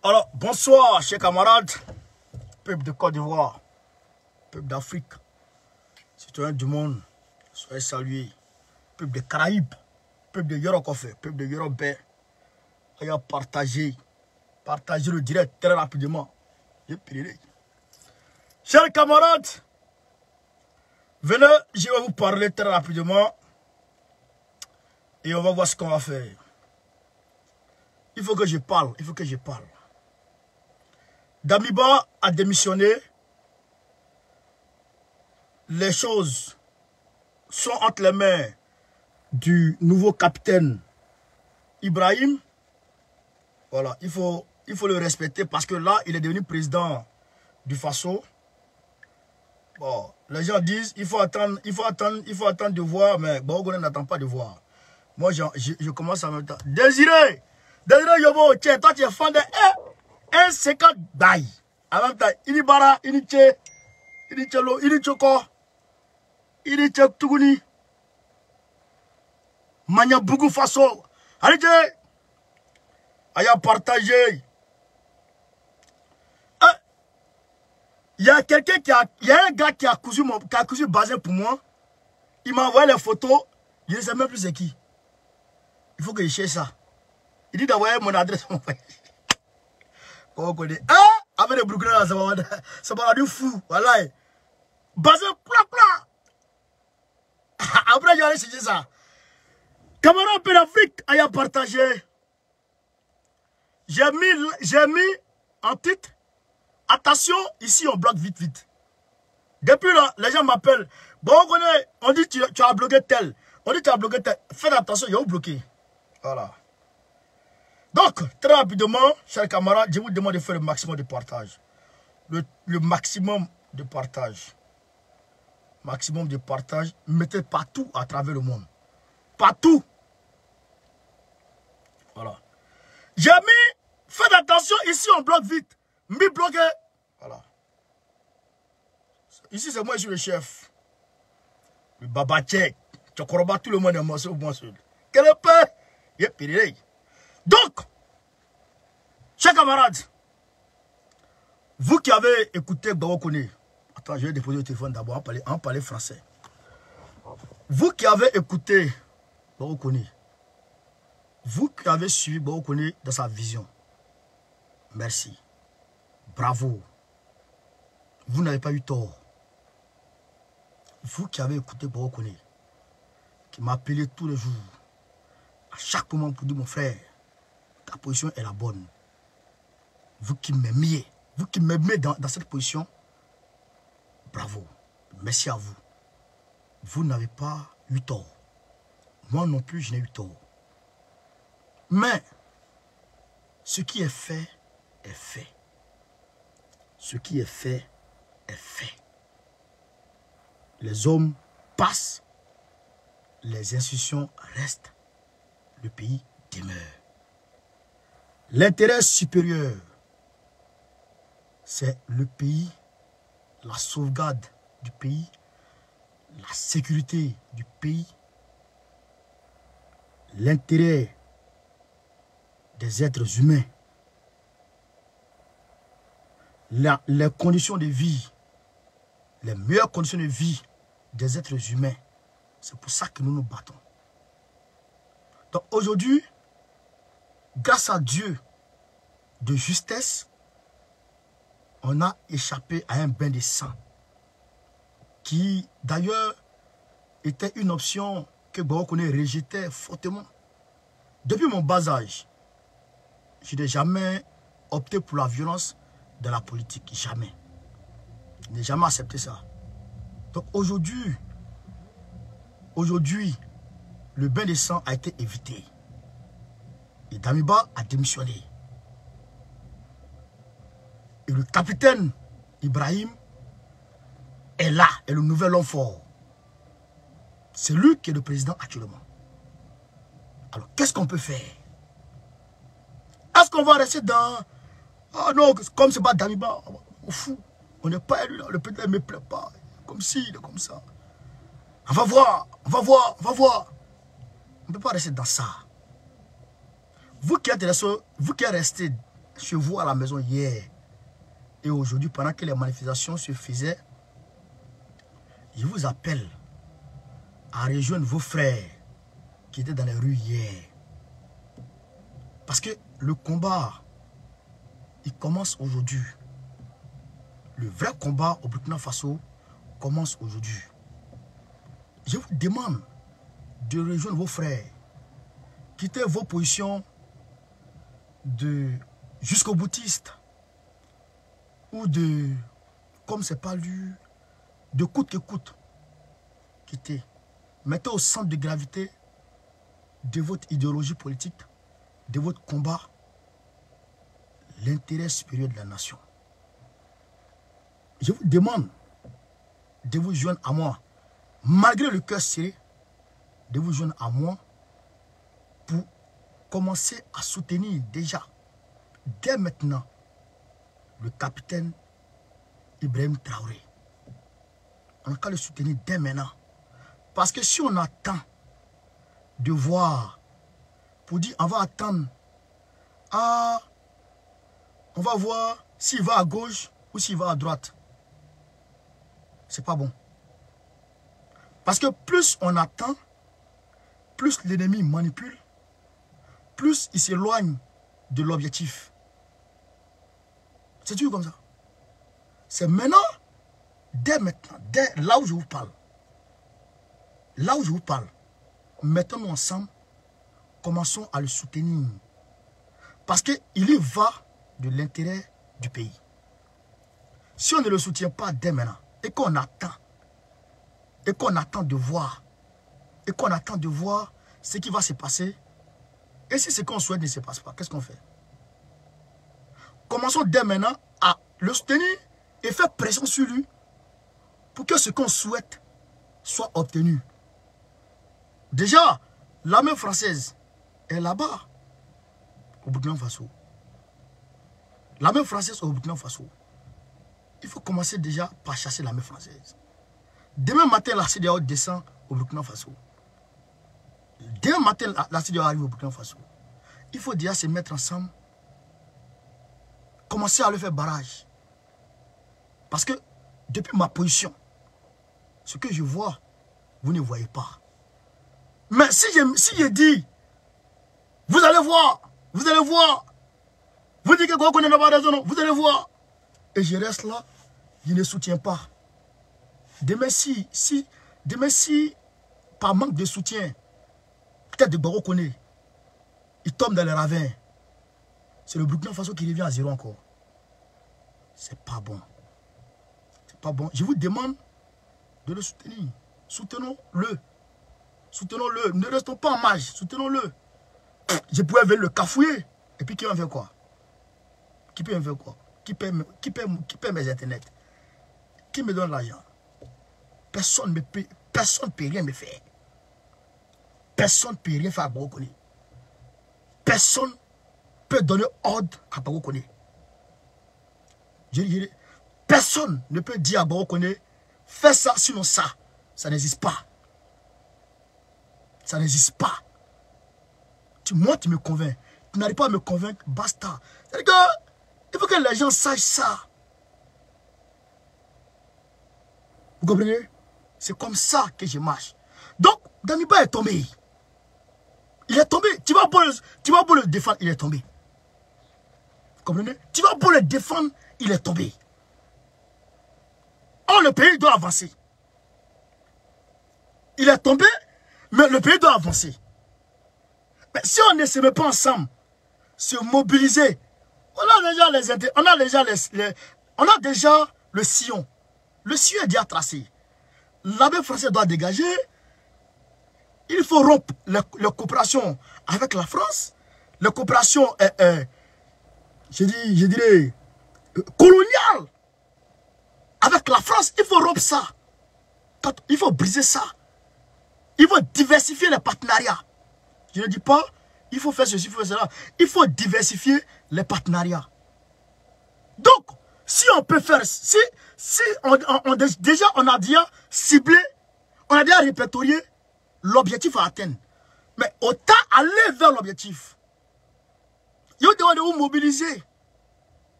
Alors, bonsoir, chers camarades, peuple de Côte d'Ivoire, peuple d'Afrique, citoyens du monde, soyez salués, peuple des Caraïbes, peuple de Yorokofé, peuple de Yorobé, ayant partagé le direct très rapidement. Chers camarades, venez, je vais vous parler très rapidement et on va voir ce qu'on va faire. Il faut que je parle, Damiba a démissionné. Les choses sont entre les mains du nouveau capitaine Ibrahim. Voilà, il faut le respecter parce que là, il est devenu président du Faso. Bon, les gens disent il faut attendre de voir, mais bon, on n'attend pas de voir. Moi, je commence en même temps. Désiré Yobo, tiens, toi tu es fan de 1,50 bail. En même temps, il bara, il tche, il tchelo, il tchoko, il tchek tuguni. Manya Bougou Faso. Allez, aya partagé. Il y a quelqu'un il y a un gars qui a cousu Bazin pour moi. Il m'a envoyé les photos. Je ne sais même plus c'est qui. Il faut que je cherche ça. Il dit d'envoyer mon adresse. Comment on connaît? Avec les Brooklyn là, ça m'a rendu fou. Voilà. Bazin, pla. Après, je vais aller chercher ça. Camarade de l'Afrique, aya partagé. J'ai mis en titre. Attention, ici on bloque vite. Depuis là, les gens m'appellent. Bon, on dit tu as bloqué tel. Faites attention, il y a où bloqué. Voilà. Donc, très rapidement, chers camarades, je vous demande de faire le maximum de partage. Le maximum de partage. Maximum de partage. Mettez partout à travers le monde. Partout. Voilà. J'ai mis, faites attention, ici on bloque vite. Mi bloqué. Voilà. Ici c'est moi, je suis le chef. Le Baba Tchèque. Tu crois tout le monde est morceau. Quel est le père? Donc, chers camarades, vous qui avez écouté Bawokone, attends, je vais déposer le téléphone d'abord, en parler français. Vous qui avez écouté Bawokone, vous qui avez suivi Bawokone dans sa vision, merci. Bravo. Vous n'avez pas eu tort. Vous qui avez écouté Bawokone, qui m'appelez tous les jours, à chaque moment pour dire mon frère, ta position est la bonne. Vous qui m'aimiez, dans cette position, bravo. Merci à vous. Vous n'avez pas eu tort. Moi non plus, je n'ai eu tort. Mais, ce qui est fait, est fait. Ce qui est fait, est fait. Les hommes passent, les institutions restent, le pays demeure. L'intérêt supérieur, c'est le pays, la sauvegarde du pays, la sécurité du pays, l'intérêt des êtres humains, les conditions de vie, les meilleures conditions de vie des êtres humains. C'est pour ça que nous nous battons. Donc aujourd'hui, grâce à Dieu de justesse, on a échappé à un bain de sang qui d'ailleurs était une option que Bawokone rejetait fortement. Depuis mon bas âge, je n'ai jamais opté pour la violence dans la politique. Jamais. Je n'ai jamais accepté ça. Donc aujourd'hui, le bain de sang a été évité. Et Damiba a démissionné. Et le capitaine Ibrahim est là, est le nouvel homme fort. C'est lui qui est le président actuellement. Alors, qu'est-ce qu'on peut faire? Est-ce qu'on va rester dans... Ah non, comme c'est pas Damiba, on fout. On n'est pas élu, le président ne me plaît pas. Comme si, il est comme ça. On va voir. On ne peut pas rester dans ça. Vous qui êtes resté chez vous à la maison hier et aujourd'hui, pendant que les manifestations se faisaient, je vous appelle à rejoindre vos frères qui étaient dans les rues hier. Parce que le combat, il commence aujourd'hui. Le vrai combat au Burkina Faso commence aujourd'hui. Je vous demande de rejoindre vos frères. Quittez vos positions de jusqu'au boutiste ou de, comme c'est pas lu, de coûte que coûte. Quittez. Mettez au centre de gravité de votre idéologie politique, de votre combat, l'intérêt supérieur de la nation. Je vous demande de vous joindre à moi, malgré le cœur serré, de vous joindre à moi pour commencer à soutenir déjà, dès maintenant, le capitaine Ibrahim Traoré. On a qu'à le soutenir dès maintenant. Parce que si on attend de voir, pour dire, on va attendre, on va voir s'il va à gauche ou s'il va à droite. C'est pas bon. Parce que plus on attend, plus l'ennemi manipule, plus il s'éloigne de l'objectif. C'est toujours comme ça. C'est maintenant, dès maintenant, dès là où je vous parle. Là où je vous parle, mettons-nous ensemble, commençons à le soutenir. Parce qu'il y va de l'intérêt du pays. Si on ne le soutient pas dès maintenant, et qu'on attend de voir, ce qui va se passer, et si ce qu'on souhaite ne se passe pas, qu'est-ce qu'on fait? Commençons dès maintenant à le soutenir et faire pression sur lui pour que ce qu'on souhaite soit obtenu. Déjà, l'armée française est là-bas, au Burkina Faso. L'armée française au Burkina Faso. Il faut commencer déjà par chasser l'armée française. Demain matin, la CEDEAO descend au Burkina Faso. Demain matin, la CEDEAO arrive au Burkina Faso. Il faut déjà se mettre ensemble, commencer à le faire barrage. Parce que, depuis ma position, ce que je vois, vous ne voyez pas. Mais si je dis, vous allez voir, vous dites que vous connaissez pas raison, vous allez voir. Et je reste là, je ne soutiens pas. Demain si, par manque de soutien, peut-être de Baro connaît, il tombe dans les ravins. C'est le Burkina Faso qui revient à zéro encore. C'est pas bon. C'est pas bon. Je vous demande de le soutenir. Soutenons-le. Soutenons-le. Ne restons pas en marge. Soutenons-le. Je pourrais venir le cafouiller. Et puis qui va me faire quoi? Qui peut me faire quoi? Qui paie mes internets? Qui me donne l'argent? Personne ne peut rien me faire. Personne ne peut rien faire à Barokone. Personne ne peut donner ordre à Barokone. Personne ne peut dire à Barokone, fais ça, sinon ça. Ça n'existe pas. Ça n'existe pas. Moi, tu me convaincs. Tu n'arrives pas à me convaincre, basta. C'est-à-dire que il faut que les gens sachent ça. Vous comprenez? C'est comme ça que je marche. Donc, Damiba est tombé. Il est tombé. Tu vas pour le défendre, il est tombé. Vous comprenez? Tu vas pour le défendre, il est tombé. Oh, le pays doit avancer. Il est tombé, mais le pays doit avancer. Mais si on ne se met pas ensemble, se mobiliser, on a déjà le sillon. Le sillon est déjà tracé. L'armée française doit dégager. Il faut rompre la coopération avec la France. La coopération, je dirais, coloniale avec la France. Il faut rompre ça. Il faut briser ça. Il faut diversifier les partenariats. Je ne dis pas, il faut faire ceci, il faut faire cela. Il faut diversifier les partenariats. Donc, si on peut faire, déjà on a déjà ciblé, on a déjà répertorié l'objectif à atteindre. Mais autant aller vers l'objectif. Il faut vous mobiliser.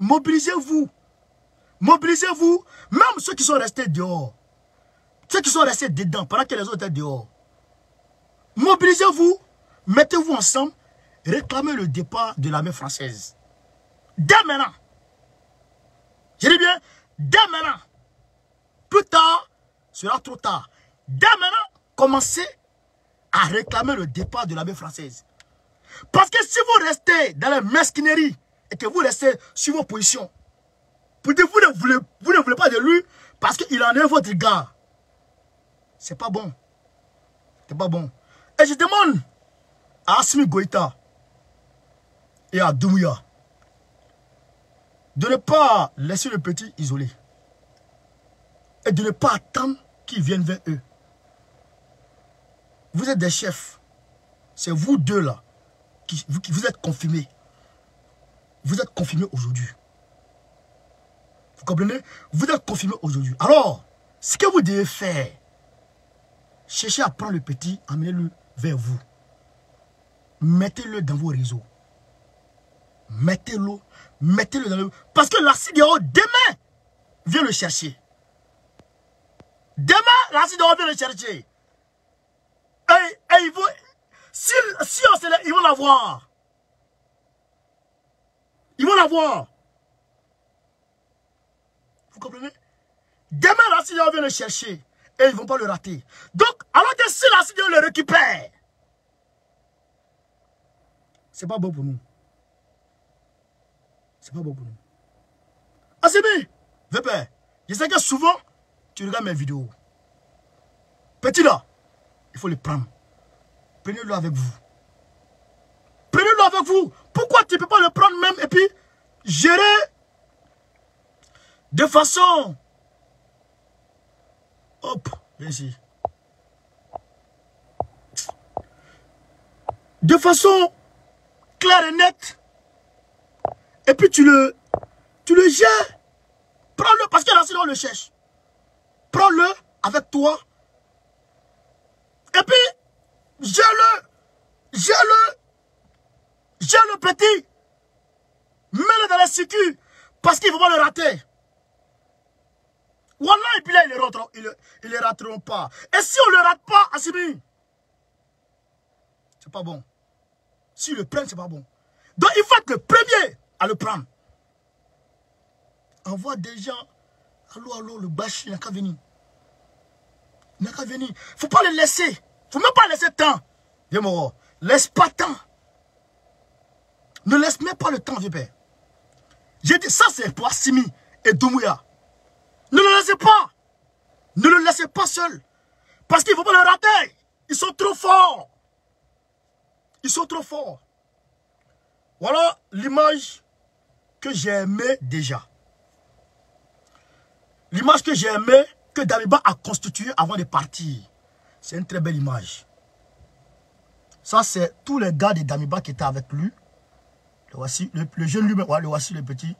mobilisez-vous. Mobilisez-vous. Même ceux qui sont restés dehors. Ceux qui sont restés dedans pendant que les autres étaient dehors. Mobilisez-vous. Mettez-vous ensemble. Réclamez le départ de l'armée française. Dès maintenant. Je dis bien, dès maintenant. Plus tard, sera trop tard. Dès maintenant, commencez à réclamer le départ de l'armée française. Parce que si vous restez dans la mesquinerie et que vous restez sur vos positions, vous ne voulez pas de lui parce qu'il en est votre gars. C'est pas bon. C'est pas bon. Et je demande à Assimi Goïta et à Doumbouya de ne pas laisser le petit isolé. Et de ne pas attendre qu'ils viennent vers eux. Vous êtes des chefs. C'est vous deux là qui vous êtes confirmés. Vous êtes confirmés aujourd'hui. Vous comprenez? Vous êtes confirmés aujourd'hui. Alors, ce que vous devez faire, cherchez à prendre le petit, amenez-le vers vous. Mettez-le dans vos réseaux. Mettez-le dans le... Parce que la CDAO, demain, vient le chercher. Demain, la CDAO vient le chercher. Et ils vont... Si on se lève, ils vont l'avoir. Ils vont l'avoir. Vous comprenez? Demain, la CDAO vient le chercher. Et ils ne vont pas le rater. Donc, alors que si la CDAO le récupère, c'est pas bon pour nous. C'est pas bon pour nous. Assimi, Vépé, je sais que souvent, tu regardes mes vidéos. Petit là, il faut le prendre. Prenez-le avec vous. Prenez-le avec vous. Pourquoi tu ne peux pas le prendre même et puis gérer de façon... Hop, viens ici. De façon claire et nette. Et puis tu le gères. Prends-le parce que là, sinon on le cherche. Prends-le avec toi. Et puis, gère-le petit. Mets-le dans les sécu. Parce qu'il ne faut pas le rater. Wallah, et puis là, ils ne le rateront pas. Et si on ne le rate pas, Assimi, c'est pas bon. S'ils le prennent, c'est pas bon. Donc, il faut être le premier à le prendre. Envoie des gens. Allô, le bâchi, il n'a qu'à venir. Il n'a qu'à venir. Il ne faut pas le laisser. Il ne faut même pas laisser temps. Viens, Moro. Laisse pas temps. Ne laisse même pas le temps, vieux père. J'ai dit, ça c'est pour Assimi et Doumbouya. Ne le laissez pas. Ne le laissez pas seul. Parce qu'il ne faut pas le rater. Ils sont trop forts. Ils sont trop forts. Voilà l'image que j'ai aimée déjà. L'image que j'ai aimée, que Damiba a constituée avant de partir. C'est une très belle image. Ça, c'est tous les gars de Damiba qui étaient avec lui. Le voici, le jeune lui-même, ouais, le voici le petit.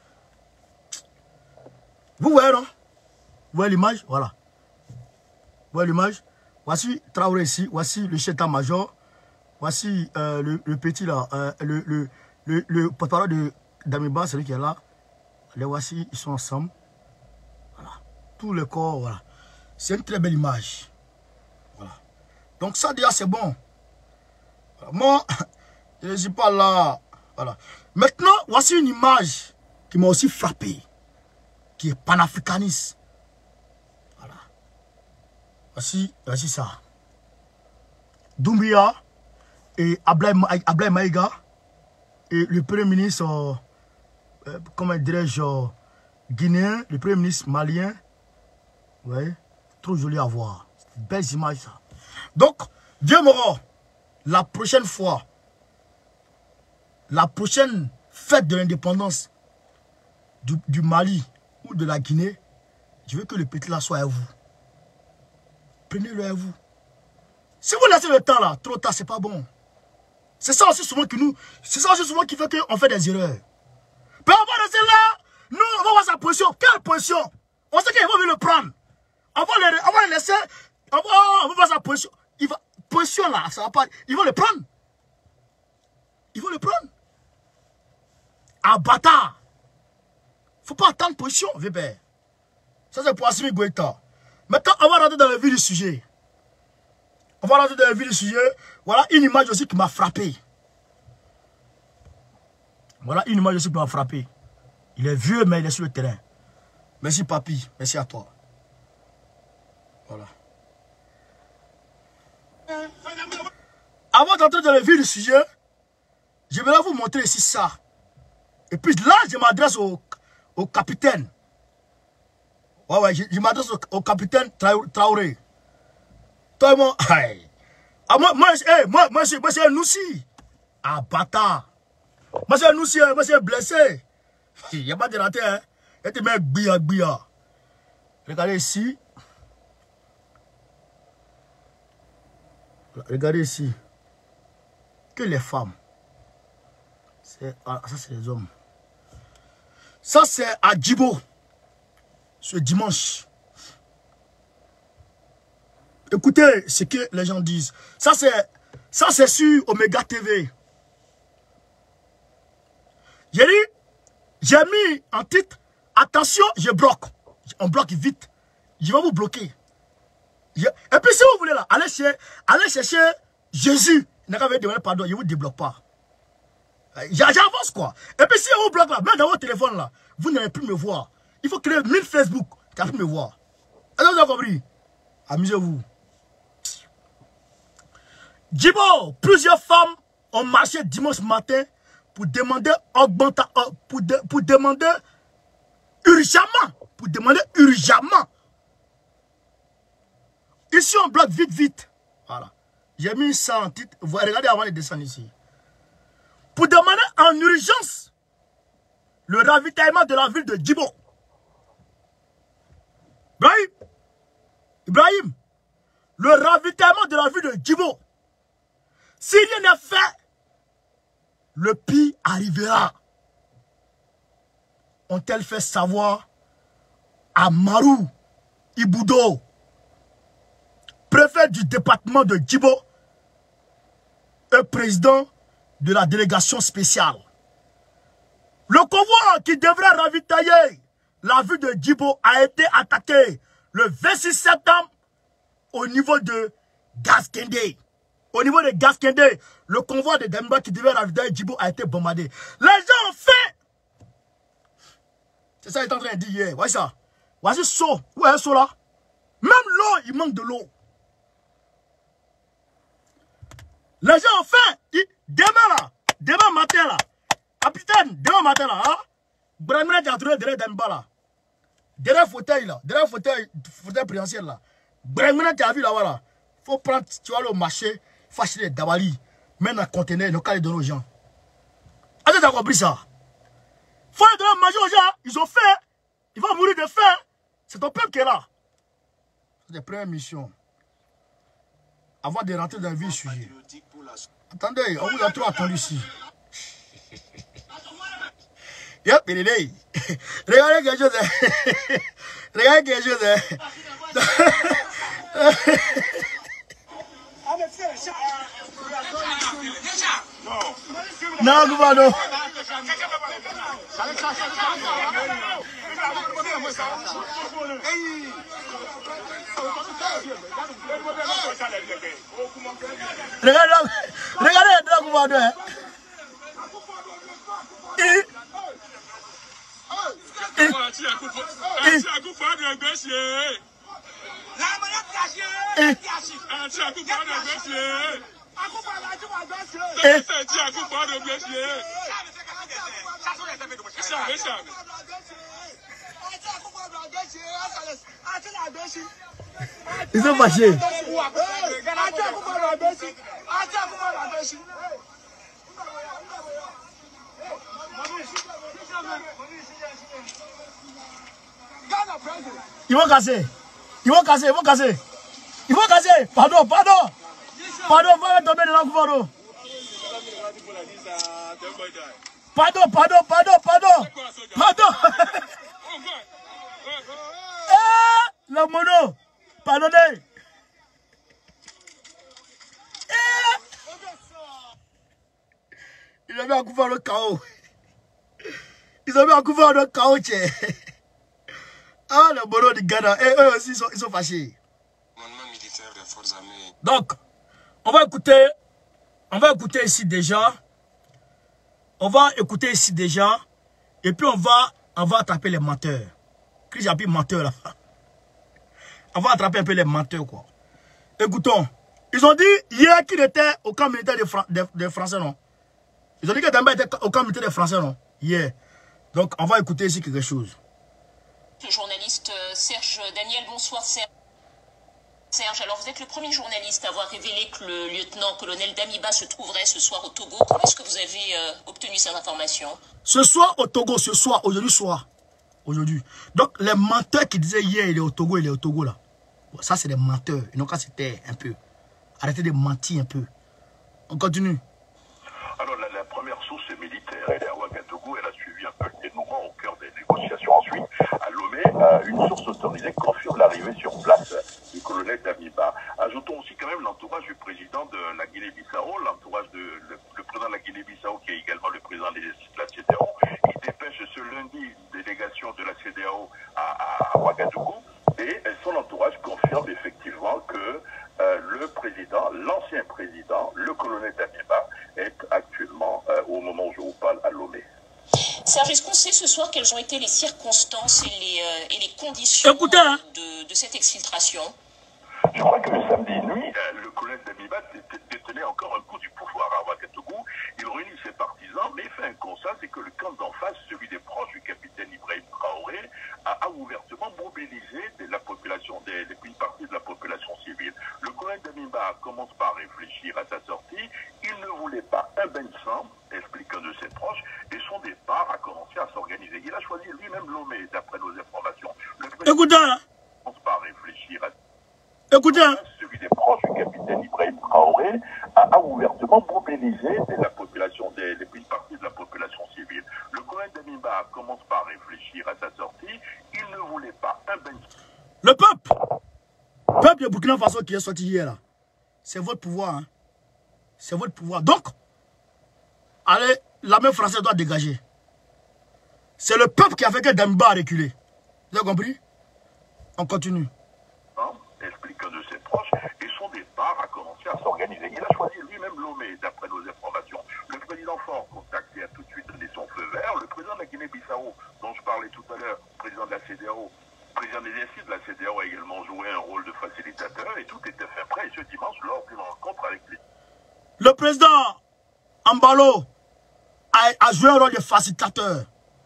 Vous voyez, non? Vous voyez l'image? Voilà. Vous voyez l'image? Voici Traoré ici. Voici le chef d'état-major. Voici le petit là. Le porte-parole de Damiba, celui qui est là. Les voici, ils sont ensemble. Voilà. Tout le corps, voilà. C'est une très belle image. Voilà. Donc ça déjà c'est bon. Voilà. Moi, je ne suis pas là. Voilà. Maintenant, voici une image qui m'a aussi frappé. Qui est panafricaniste. Voilà. Voici ça. Doumbouya et Ablaye Maïga et le premier ministre, comment dirais-je, guinéen, le premier ministre malien. Vous voyez, trop joli à voir. Belles images ça. Donc, Dieu Moro, la prochaine fois, la prochaine fête de l'indépendance du Mali ou de la Guinée, je veux que le petit là soit à vous. Prenez-le à vous. Si vous laissez le temps là, trop tard, c'est pas bon. C'est ça aussi souvent qui fait qu'on fait des erreurs. Puis on va rester là, nous on va voir sa position. Quelle position? On sait qu'il va venir le prendre. On va le laisser, on va voir sa position. Position là, ça va pas. Ils vont le prendre. Ils vont le prendre. Un bâtard. faut pas attendre position, Weber. Ça, c'est pour Assimi Goïta. Maintenant, on va rentrer dans le vif du sujet. On va rentrer dans le vif du sujet. Voilà une image aussi qui m'a frappé. Voilà une image aussi qui m'a frappé. Il est vieux, mais il est sur le terrain. Merci, papy. Merci à toi. Voilà. Avant d'entrer dans le vif du sujet, je vais vous montrer ici ça. Et puis là, je m'adresse au capitaine. Ouais, je m'adresse au capitaine Traoré. Toi et moi, moi c'est un Noussi. Ah, bâtard. Moi c'est un Noussi, moi c'est blessé. Il n'y a pas de raté, hein. Il était même bia. Regardez ici. Regardez ici. Que les femmes. Ça, c'est les hommes. Ça, c'est à Djibo. Ce dimanche. Écoutez ce que les gens disent. Ça, c'est sur Omega TV. J'ai mis en titre, attention, je bloque. On bloque vite. Je vais vous bloquer. Et puis, si vous voulez, là, allez chercher Jésus. Il n'a qu'à demander pardon, il ne vous débloque pas. J'avance, quoi. Et puis, si on vous bloque là, même dans votre téléphone là, vous n'allez plus me voir. Il faut créer 1000 Facebook, tu n'allez plus me voir. Est-ce que vous avez compris? Amusez-vous. Djibo, plusieurs femmes ont marché dimanche matin pour demander pour demander urgemment. Ici, on bloque vite. Voilà. J'ai mis ça en titre. Vous regardez avant de descendre ici. Pour demander en urgence le ravitaillement de la ville de Djibo. Ibrahim, le ravitaillement de la ville de Djibo. Si rien n'est fait, le pire arrivera. Ont-elles fait savoir à Marou Iboudo, préfet du département de Djibo et président de la délégation spéciale. Le convoi qui devrait ravitailler la ville de Djibo a été attaqué le 26 septembre au niveau de Gaskende. Au niveau de Gaskende, le convoi de Demba qui devait ravitailler Djibo a été bombardé. Les gens ont fait. C'est ça qu'il est en train de dire hier. Voici ça. Voici saut. Où est ce saut là? Même l'eau, il manque de l'eau. Les gens ont fait. Demain matin là. Capitaine, demain matin là. Bramina a trouvé derrière Demba là. Derrière fauteuil là. Derrière fauteuil présidentiel là. Bramina tu as vu là voilà. Faut prendre, tu vas aller au marché, faut acheter des dabali, mettre dans un conteneur, le cas les donner aux gens. Est-ce que tu as compris ça? Faut les donner à manger aux gens, ils ont fait, ils vont mourir de faim. C'est ton peuple qui est là. C'est des premières missions. Avant de rentrer dans le vif du sujet. Attendez, on vous a trop attendu ici. Yep, il est là. Regardez quelque chose. Regardez quelque chose. Non, gouverneur. Regardez, gouverneur. Ils sont fâchés. Ils vont casser. Ils vont casser. Pardon. Vous allez tomber dans la gouvernement. Pardon. La mono. Pardonnez. Il avait un gouvernement KO. Ils ont mis un couvert de caoutchouc. Ah, le bono du Ghana. Et eux aussi, ils sont fâchés. Militaire des forces armées. Donc, on va écouter ici déjà. On va écouter ici déjà. Et puis on va attraper les menteurs. Qu'est-ce que j'ai menteurs là? On va attraper un peu les menteurs quoi. Écoutons. Ils ont dit hier qu'il était au camp militaire des Français, non? Ils ont dit que Damba était au camp militaire des Français, non? Hier. Donc on va écouter ici quelque chose. Le journaliste Serge Daniel, bonsoir Serge. Serge, alors vous êtes le premier journaliste à avoir révélé que le lieutenant-colonel Damiba se trouverait ce soir au Togo. Comment est-ce que vous avez obtenu cette information? Ce soir au Togo, ce soir, aujourd'hui soir. Aujourd'hui. Donc les menteurs qui disaient hier il est au Togo là. Ça c'est des menteurs. Ils n'ont qu'à se taire un peu. Arrêtez de mentir un peu. On continue. Alors la première source est militaire. Elle est à Ouagadougou. Elle a suivi un peu le dénouement au cœur des négociations. Ensuite, à Lomé, une source autorisée confirme l'arrivée sur place du colonel Damiba. Ajoutons aussi quand même l'entourage du président de la Guinée-Bissau, l'entourage le président de la Guinée-Bissau qui est également le président de la CEDEAO. Il dépêche ce lundi une délégation de la CEDEAO à Ouagadougou et son entourage confirme effectivement que le président, l'ancien président, le colonel Damiba, est actuellement, au moment où je vous parle, à Lomé. Serge, est-ce qu'on sait ce soir quelles ont été les circonstances et les conditions de cette exfiltration? Je crois que le samedi nuit, le colonel Damiba détenait encore un coup du pouvoir à Ouagadougou. Il réunit ses partisans, mais fait un constat, c'est que le camp d'en face, celui des proches du capitaine Ibrahim Traoré, a ouvertement mobilisé la population, une partie de la population civile. Le colonel Damiba commence par réfléchir à sa sortie. Il ne voulait pas un bain de sang, explique un de ses proches, et son départ a commencé à s'organiser. Il a choisi lui-même Lomé, d'après nos informations. Le président commence par réfléchir à écoutez. Celui des proches du capitaine Ibrahim Traoré a ouvertement mobilisé la population, une partie de la population civile. Le colonel Damiba commence par réfléchir à sa sortie. Il ne voulait pas un bain. Le peuple de Burkina Faso qui est sorti hier là, c'est votre pouvoir. Hein? C'est votre pouvoir. Donc, allez, l'armée française doit dégager. C'est le peuple qui a fait que Damiba a reculé. Vous avez compris? On continue. Explique un de ses proches, et son départ a commencé à s'organiser. Il a choisi lui-même Lomé, d'après nos informations. Le président Fort contacté a tout de suite donné son feu vert. Le président de la Guinée-Bissau, dont je parlais tout à l'heure, président de la CEDEAO, président des exercices de la CEDEAO a également joué un rôle de facilitateur, et tout était fait prêt. Et ce dimanche, lors d'une rencontre avec les... Le président Ambalo a joué un rôle de facilitateur.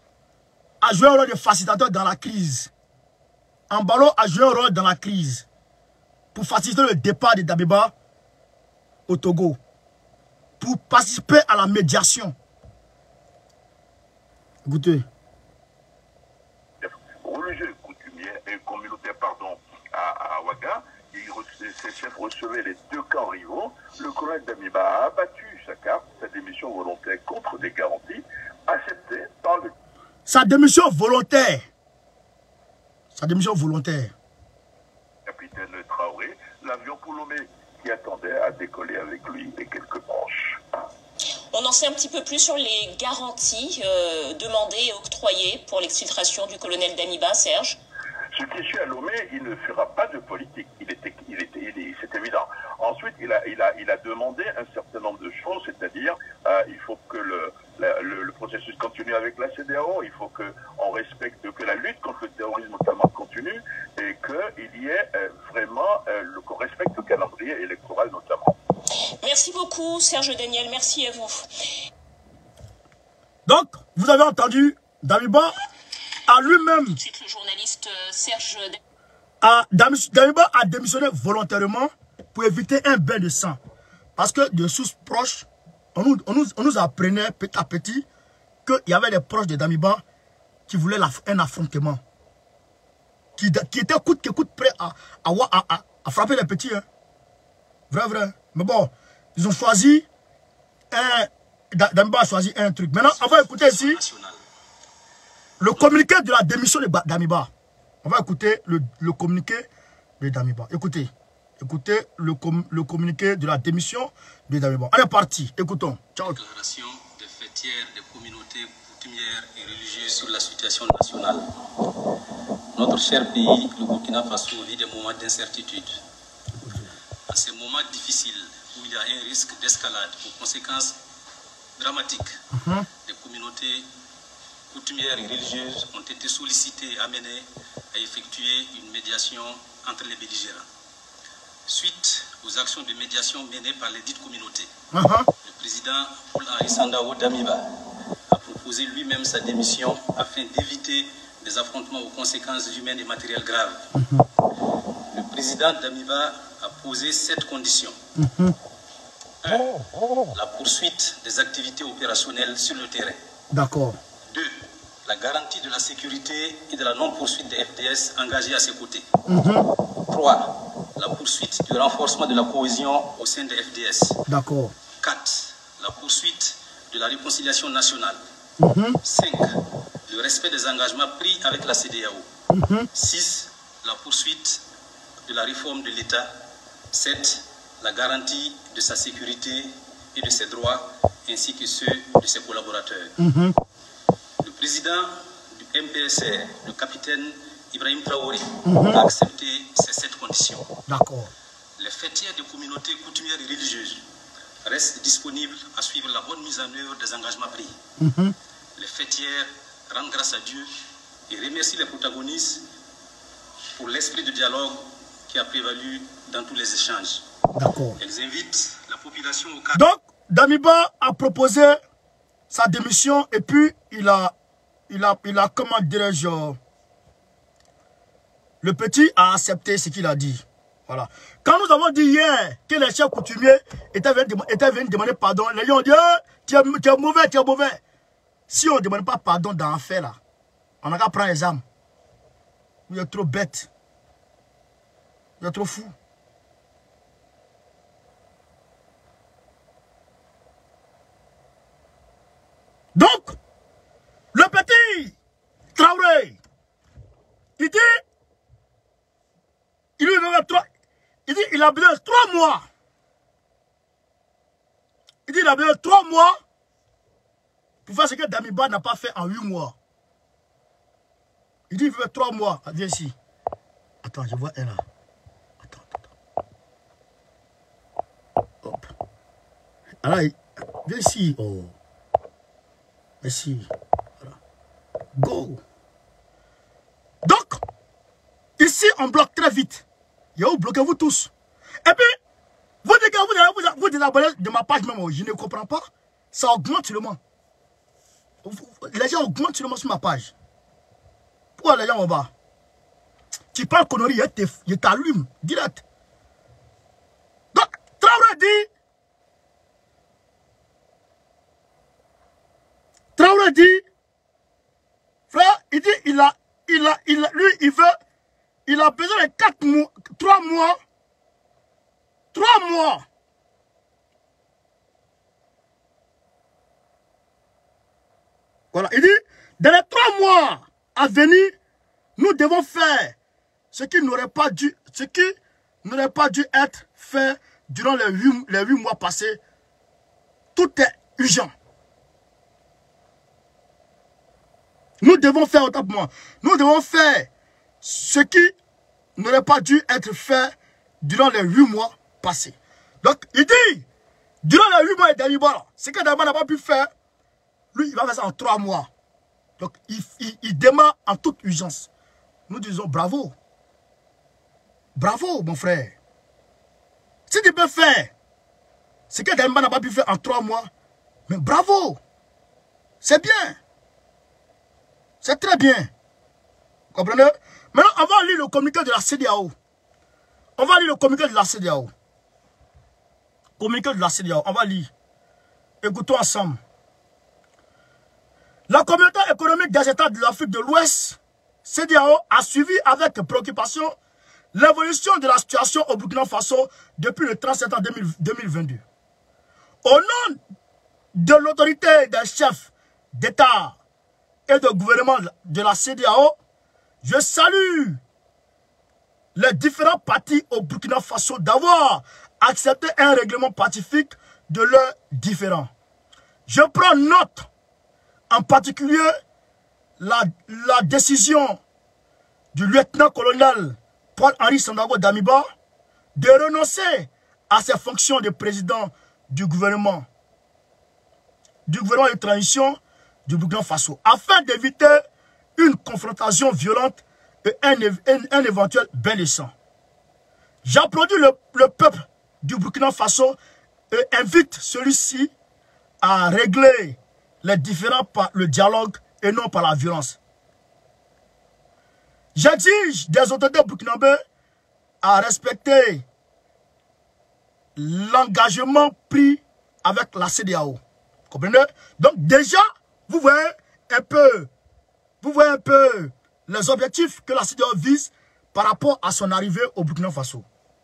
A joué un rôle de facilitateur dans la crise. Ambalo a joué un rôle dans la crise pour faciliter le départ de Damiba au Togo, pour participer à la médiation. Écoutez. Religieux, coutumiers et communautaires, à Ouaga, ces chefs recevaient les deux camps rivaux. Le colonel Damiba a abattu sa carte, sa démission volontaire contre des garanties, acceptée par le... Sa démission volontaire. Sa démission volontaire. Capitaine Traoré, l'avion pour Lomé qui attendait à décoller avec lui et quelques proches. On en sait un petit peu plus sur les garanties demandées et octroyées pour l'exfiltration du colonel Damiba, Serge. Ce qui est sûr à Lomé, il ne fera pas de politique, c'est évident. Ensuite, il a demandé un certain nombre de choses, c'est-à-dire il faut que le processus continue avec la CEDEAO, il faut qu'on respecte, que la lutte contre le terrorisme notamment continue, et qu'il y ait vraiment, qu'on respecte le calendrier électoral notamment. Merci beaucoup Serge Daniel, merci à vous. Donc, vous avez entendu, Damiba a lui-même... Tout de suite le journaliste Serge... Damiba a démissionné volontairement pour éviter un bain de sang. Parce que de sources proches, on nous apprenait petit à petit qu'il y avait des proches de Damiba qui voulaient un affrontement. Qui étaient coûte que coûte prêts à frapper les petits. Hein. Vrai. Mais bon, ils ont choisi Damiba a choisi un truc. Maintenant, on va écouter ici le communiqué de la démission de Damiba. On va écouter le communiqué de Damiba. Écoutez le communiqué de la démission de Damiba. Allez, parti. Écoutons. Ciao. Déclaration des fêtières des communautés coutumière et religieuse sur la situation nationale. Notre cher pays, le Burkina Faso, vit des moments d'incertitude. En ces moments difficiles où il y a un risque d'escalade aux conséquences dramatiques, les communautés coutumières et religieuses ont été sollicitées et amenées à effectuer une médiation entre les belligérants. Suite aux actions de médiation menées par les dites communautés, le président Paul-Henri Sandaogo Damiba a proposé lui-même sa démission afin d'éviter des affrontements aux conséquences humaines et matérielles graves. Le président Damiba a posé 7 conditions. 1. La poursuite des activités opérationnelles sur le terrain. D'accord. 2. La garantie de la sécurité et de la non-poursuite des FDS engagés à ses côtés. 3. La poursuite du renforcement de la cohésion au sein des FDS. D'accord. 4. La poursuite de la réconciliation nationale. 5. Le respect des engagements pris avec la CEDEAO. 6. La poursuite de la réforme de l'État. 7. La garantie de sa sécurité et de ses droits, ainsi que ceux de ses collaborateurs. Le président du MPSR, le capitaine Ibrahim Traoré, a accepté ces 7 conditions. D'accord. Les fêtières de communautés coutumières et religieuses restent disponibles à suivre la bonne mise en œuvre des engagements pris. Les fêtières rendent grâce à Dieu et remercient les protagonistes pour l'esprit de dialogue qui a prévalu dans tous les échanges. D'accord. Elles invitent la population au cadre. Donc, Damiba a proposé sa démission et puis il a comment dirais-je, le petit a accepté ce qu'il a dit. Voilà. Quand nous avons dit hier que les chefs coutumiers étaient venus demander pardon, les gens ont dit tu es mauvais, tu es mauvais. Si on ne demande pas pardon dans l'affaire là, on n'a qu'à prendre les armes. Vous êtes trop bête. Vous êtes trop fou. Donc, le petit Traoré, il dit, il a besoin de 3 mois. Il dit, il a besoin de 3 mois pour faire ce que Damiba n'a pas fait en 8 mois. Il dit, il veut 3 mois. Ah, viens ici. Attends, je vois un là. Attends. Hop. Alors, viens ici. Oh. Merci. Voilà. Go. Donc, ici, on bloque très vite. Yo, bloquez-vous tous. Et puis, vous désabonnez de ma page même. Je ne comprends pas. Ça augmente seulement. Les gens augmentent seulement sur ma page. Pourquoi les gens en bas? Tu parles conneries, je t'allume direct. Donc, Traoré dit, frère, il dit, il a besoin de 3 mois. 3 mois. Voilà, il dit, dans les 3 mois à venir, nous devons faire ce qui n'aurait pas dû être fait durant les 8 mois passés. Tout est urgent. Nous devons faire autant pour moi. Nous devons faire ce qui n'aurait pas dû être fait durant les 8 mois passés. Donc, il dit, durant les 8 mois et derniers mois, ce que Damiba n'a pas pu faire, lui, il va faire ça en 3 mois. Donc, il démarre en toute urgence. Nous disons bravo. Bravo, mon frère. Si tu peux faire ce que Damiba n'a pas pu faire en 3 mois, mais bravo. C'est bien. C'est très bien. Vous comprenez? Maintenant, on va lire le communiqué de la CEDEAO. On va lire le communiqué de la CEDEAO. Communiqué de la CEDEAO. On va lire. Écoutons ensemble. La communauté économique des États de l'Afrique de l'Ouest, CEDEAO, a suivi avec préoccupation l'évolution de la situation au Burkina Faso depuis le 30 septembre 2022. Au nom de l'autorité des chefs d'État et de gouvernement de la CEDEAO, je salue les différents partis au Burkina Faso d'avoir accepté un règlement pacifique de leurs différends. Je prends note En particulier, la décision du lieutenant-colonel Paul-Henri Sandaogo Damiba de renoncer à ses fonctions de président du gouvernement de transition du Burkina Faso, afin d'éviter une confrontation violente et un éventuel bain de sang. J'applaudis le peuple du Burkina Faso et invite celui-ci à régler les différends par le dialogue et non par la violence. J'exige des autorités burkinabées à respecter l'engagement pris avec la CEDEAO. Comprenez? Donc déjà, vous voyez un peu les objectifs que la CEDEAO vise par rapport à son arrivée au Burkina Faso.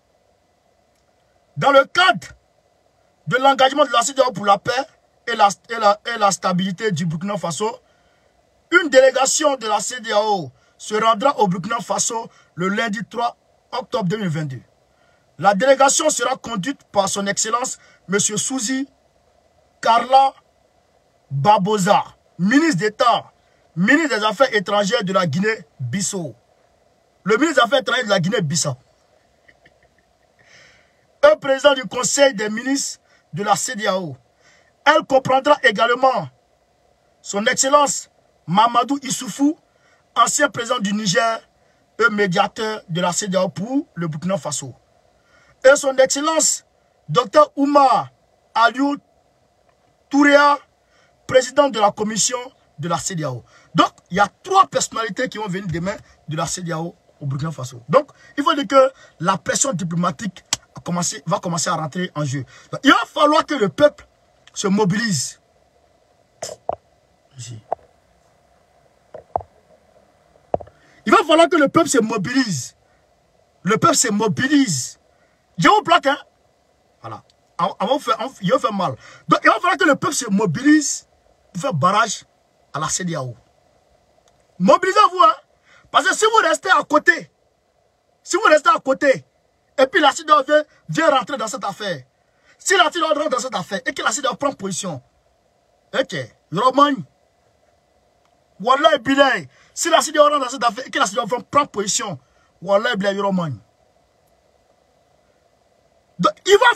Dans le cadre de l'engagement de la CEDEAO pour la paix et la stabilité du Burkina Faso, une délégation de la CEDEAO se rendra au Burkina Faso le lundi 3 octobre 2022. La délégation sera conduite par son Excellence M. Souzi Karla Babosa, ministre d'État, ministre des Affaires étrangères de la Guinée-Bissau. Le ministre des Affaires étrangères de la Guinée-Bissau. Un président du Conseil des ministres de la CEDEAO. Elle comprendra également son Excellence Mamadou Issoufou, ancien président du Niger et médiateur de la CEDEAO pour le Burkina Faso. Et son Excellence Dr Oumar Aliou Touréa, président de la commission de la CEDEAO. Donc, il y a 3 personnalités qui vont venir demain de la CEDEAO au Burkina Faso. Donc, il faut dire que la pression diplomatique va commencer à rentrer en jeu. Donc, il va falloir que le peuple se mobilise. Ici. Il va falloir que le peuple se mobilise. Le peuple se mobilise. Je vous bloque, hein? Voilà. Il va faire mal. Donc, il va falloir que le peuple se mobilise pour faire barrage à la CEDEAO. Mobilisez-vous, hein? Parce que si vous restez à côté, et puis la CEDEAO vient rentrer dans cette affaire, si la CEDEAO rentre dans cette affaire et que la CEDEAO prend position, ok, Roman, Wallah Bilay, si la CEDEAO rentre dans cette affaire et que la CEDEAO prend position, Wallah Bilay, Roman. Donc, il va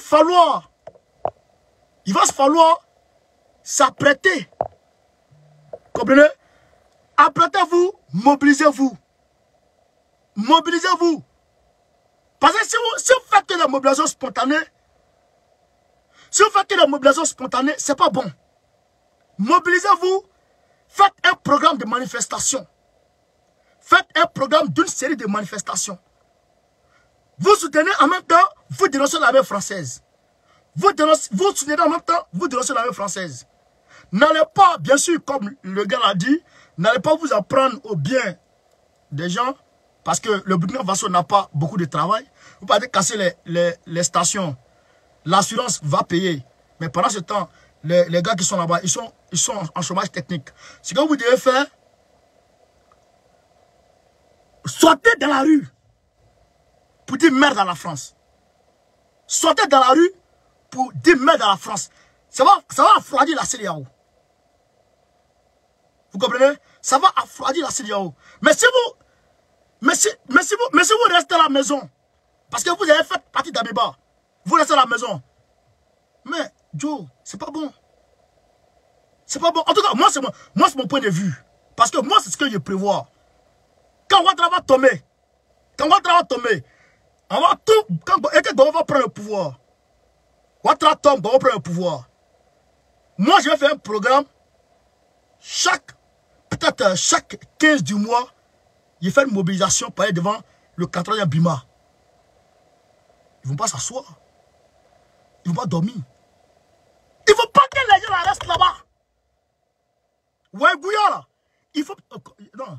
falloir s'apprêter. Comprenez? Apprêtez-vous, mobilisez-vous. Mobilisez-vous. Parce que si vous faites que la mobilisation spontanée, c'est pas bon. Mobilisez-vous, faites un programme de manifestation. Faites un programme d'une série de manifestations. Vous soutenez en même temps, vous dénoncez l'armée française. Vous soutenez en même temps, vous dénoncez l'armée française. N'allez pas, bien sûr, comme le gars l'a dit, n'allez pas vous en prendre au bien des gens, parce que le Burkina Faso n'a pas beaucoup de travail. Vous pouvez casser les stations. L'assurance va payer. Mais pendant ce temps, les gars qui sont là-bas, ils sont en chômage technique. Ce que vous devez faire, sortez dans la rue pour dire merde à la France. Sortez dans la rue pour dire merde à la France. Ça va affroidir la CEDEAO. Vous comprenez? Ça va affroidir la CEDEAO. Mais si vous restez à la maison, parce que vous avez fait partie d'Abeba, vous restez à la maison. Mais, Joe, c'est pas bon. C'est pas bon. En tout cas, moi, c'est mon point de vue. Parce que moi, c'est ce que je prévois. Quand Ouattara va tomber, on va tout, et que Goma va prendre le pouvoir. Ouattara tombe, Goma va prendre le pouvoir. Moi, je vais faire un programme. Peut-être chaque 15 du mois, je fais une mobilisation pour aller devant le 80e Bima. Ils ne vont pas s'asseoir. Ils ne vont pas dormir. Il ne faut pas que les gens restent là-bas. Ouais, Gouya, là. Il faut... Non.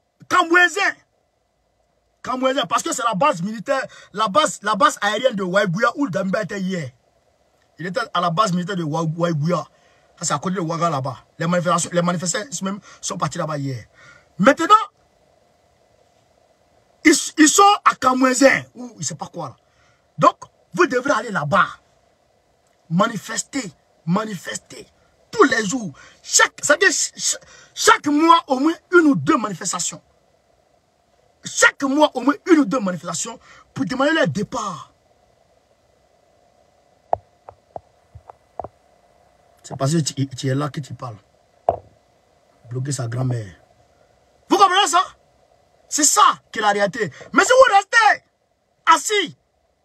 Kamouézin, parce que c'est la base militaire, la base aérienne de Ouaigouya où Damiba était hier. Il était à la base militaire de Ouaigouya. C'est à côté de Ouaga là-bas. Les manifestants même sont partis là-bas hier. Maintenant, ils sont à Kamouézin, ou je ne sais pas quoi là. Donc, vous devrez aller là-bas. Manifester. tous les jours. Chaque mois, au moins 1 ou 2 manifestations. Chaque mois, au moins 1 ou 2 manifestations pour demander leur départ. C'est parce que tu es là que tu parles. Bloquer sa grand-mère. Vous comprenez ça? C'est ça qui est la réalité. Mais si vous restez assis,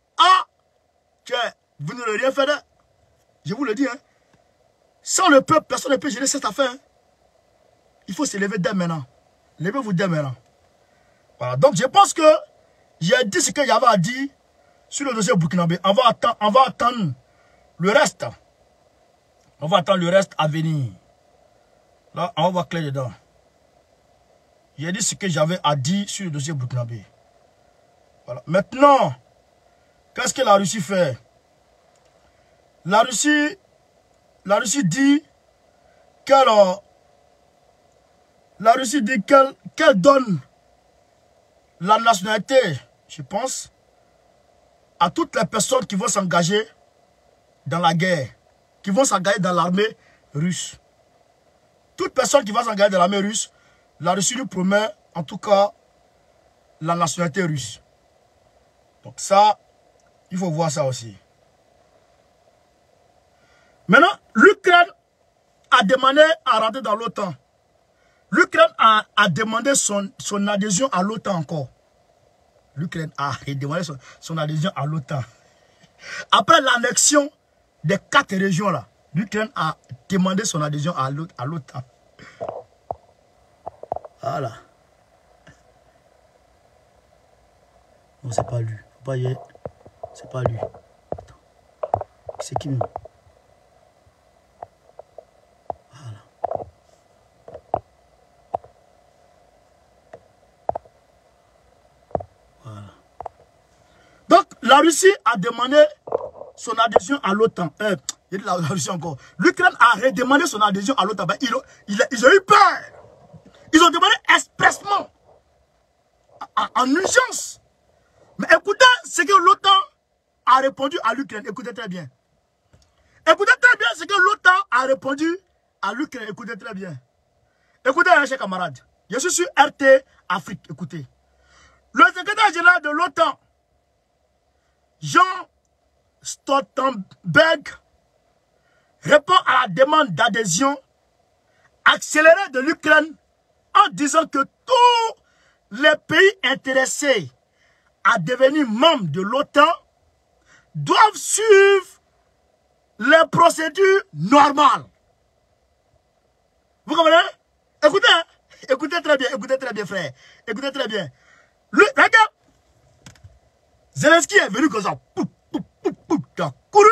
vous ne rien faire. Je vous le dis. Hein. Sans le peuple, personne ne peut gérer cette affaire. Hein. Il faut se lever dès maintenant. Levez-vous dès maintenant. Voilà. Donc je pense que j'ai dit ce qu'il y avait à dire sur le dossier burkinabé. On va attendre le reste. On va attendre le reste à venir. Là, on va clair dedans. J'ai dit ce que j'avais à dire sur le dossier burkinabé. Voilà. Maintenant, qu'est-ce que la Russie fait? La Russie dit qu'elle donne la nationalité, je pense, à toutes les personnes qui vont s'engager dans la guerre, qui vont s'engager dans l'armée russe. Toute personne qui va s'engager dans l'armée russe, la Russie lui promet en tout cas la nationalité russe. Donc ça, il faut voir ça aussi. Maintenant, l'Ukraine a demandé à rentrer dans l'OTAN. L'Ukraine a demandé son adhésion à l'OTAN encore. L'Ukraine a demandé son adhésion à l'OTAN. Après l'annexion des 4 régions là, l'Ukraine a demandé son adhésion à l'OTAN. Voilà. Non, c'est pas lui. C'est pas lui. C'est qui même? Donc, la Russie a demandé son adhésion à l'OTAN. Il y a la Russie encore. L'Ukraine a redemandé son adhésion à l'OTAN. Ils ont eu peur. Ils ont demandé expressement, en urgence. Mais écoutez ce que l'OTAN a répondu à l'Ukraine. Écoutez très bien. Écoutez très bien ce que l'OTAN a répondu à l'Ukraine. Écoutez très bien. Écoutez, chers camarades. Je suis sur RT Afrique. Écoutez. Le secrétaire général de l'OTAN, Jean Stoltenberg, répond à la demande d'adhésion accélérée de l'Ukraine en disant que tous les pays intéressés à devenir membres de l'OTAN doivent suivre les procédures normales. Vous comprenez? Écoutez, hein? Écoutez très bien, frère. Écoutez très bien. Regarde, Zelensky est venu comme ça. Il a couru.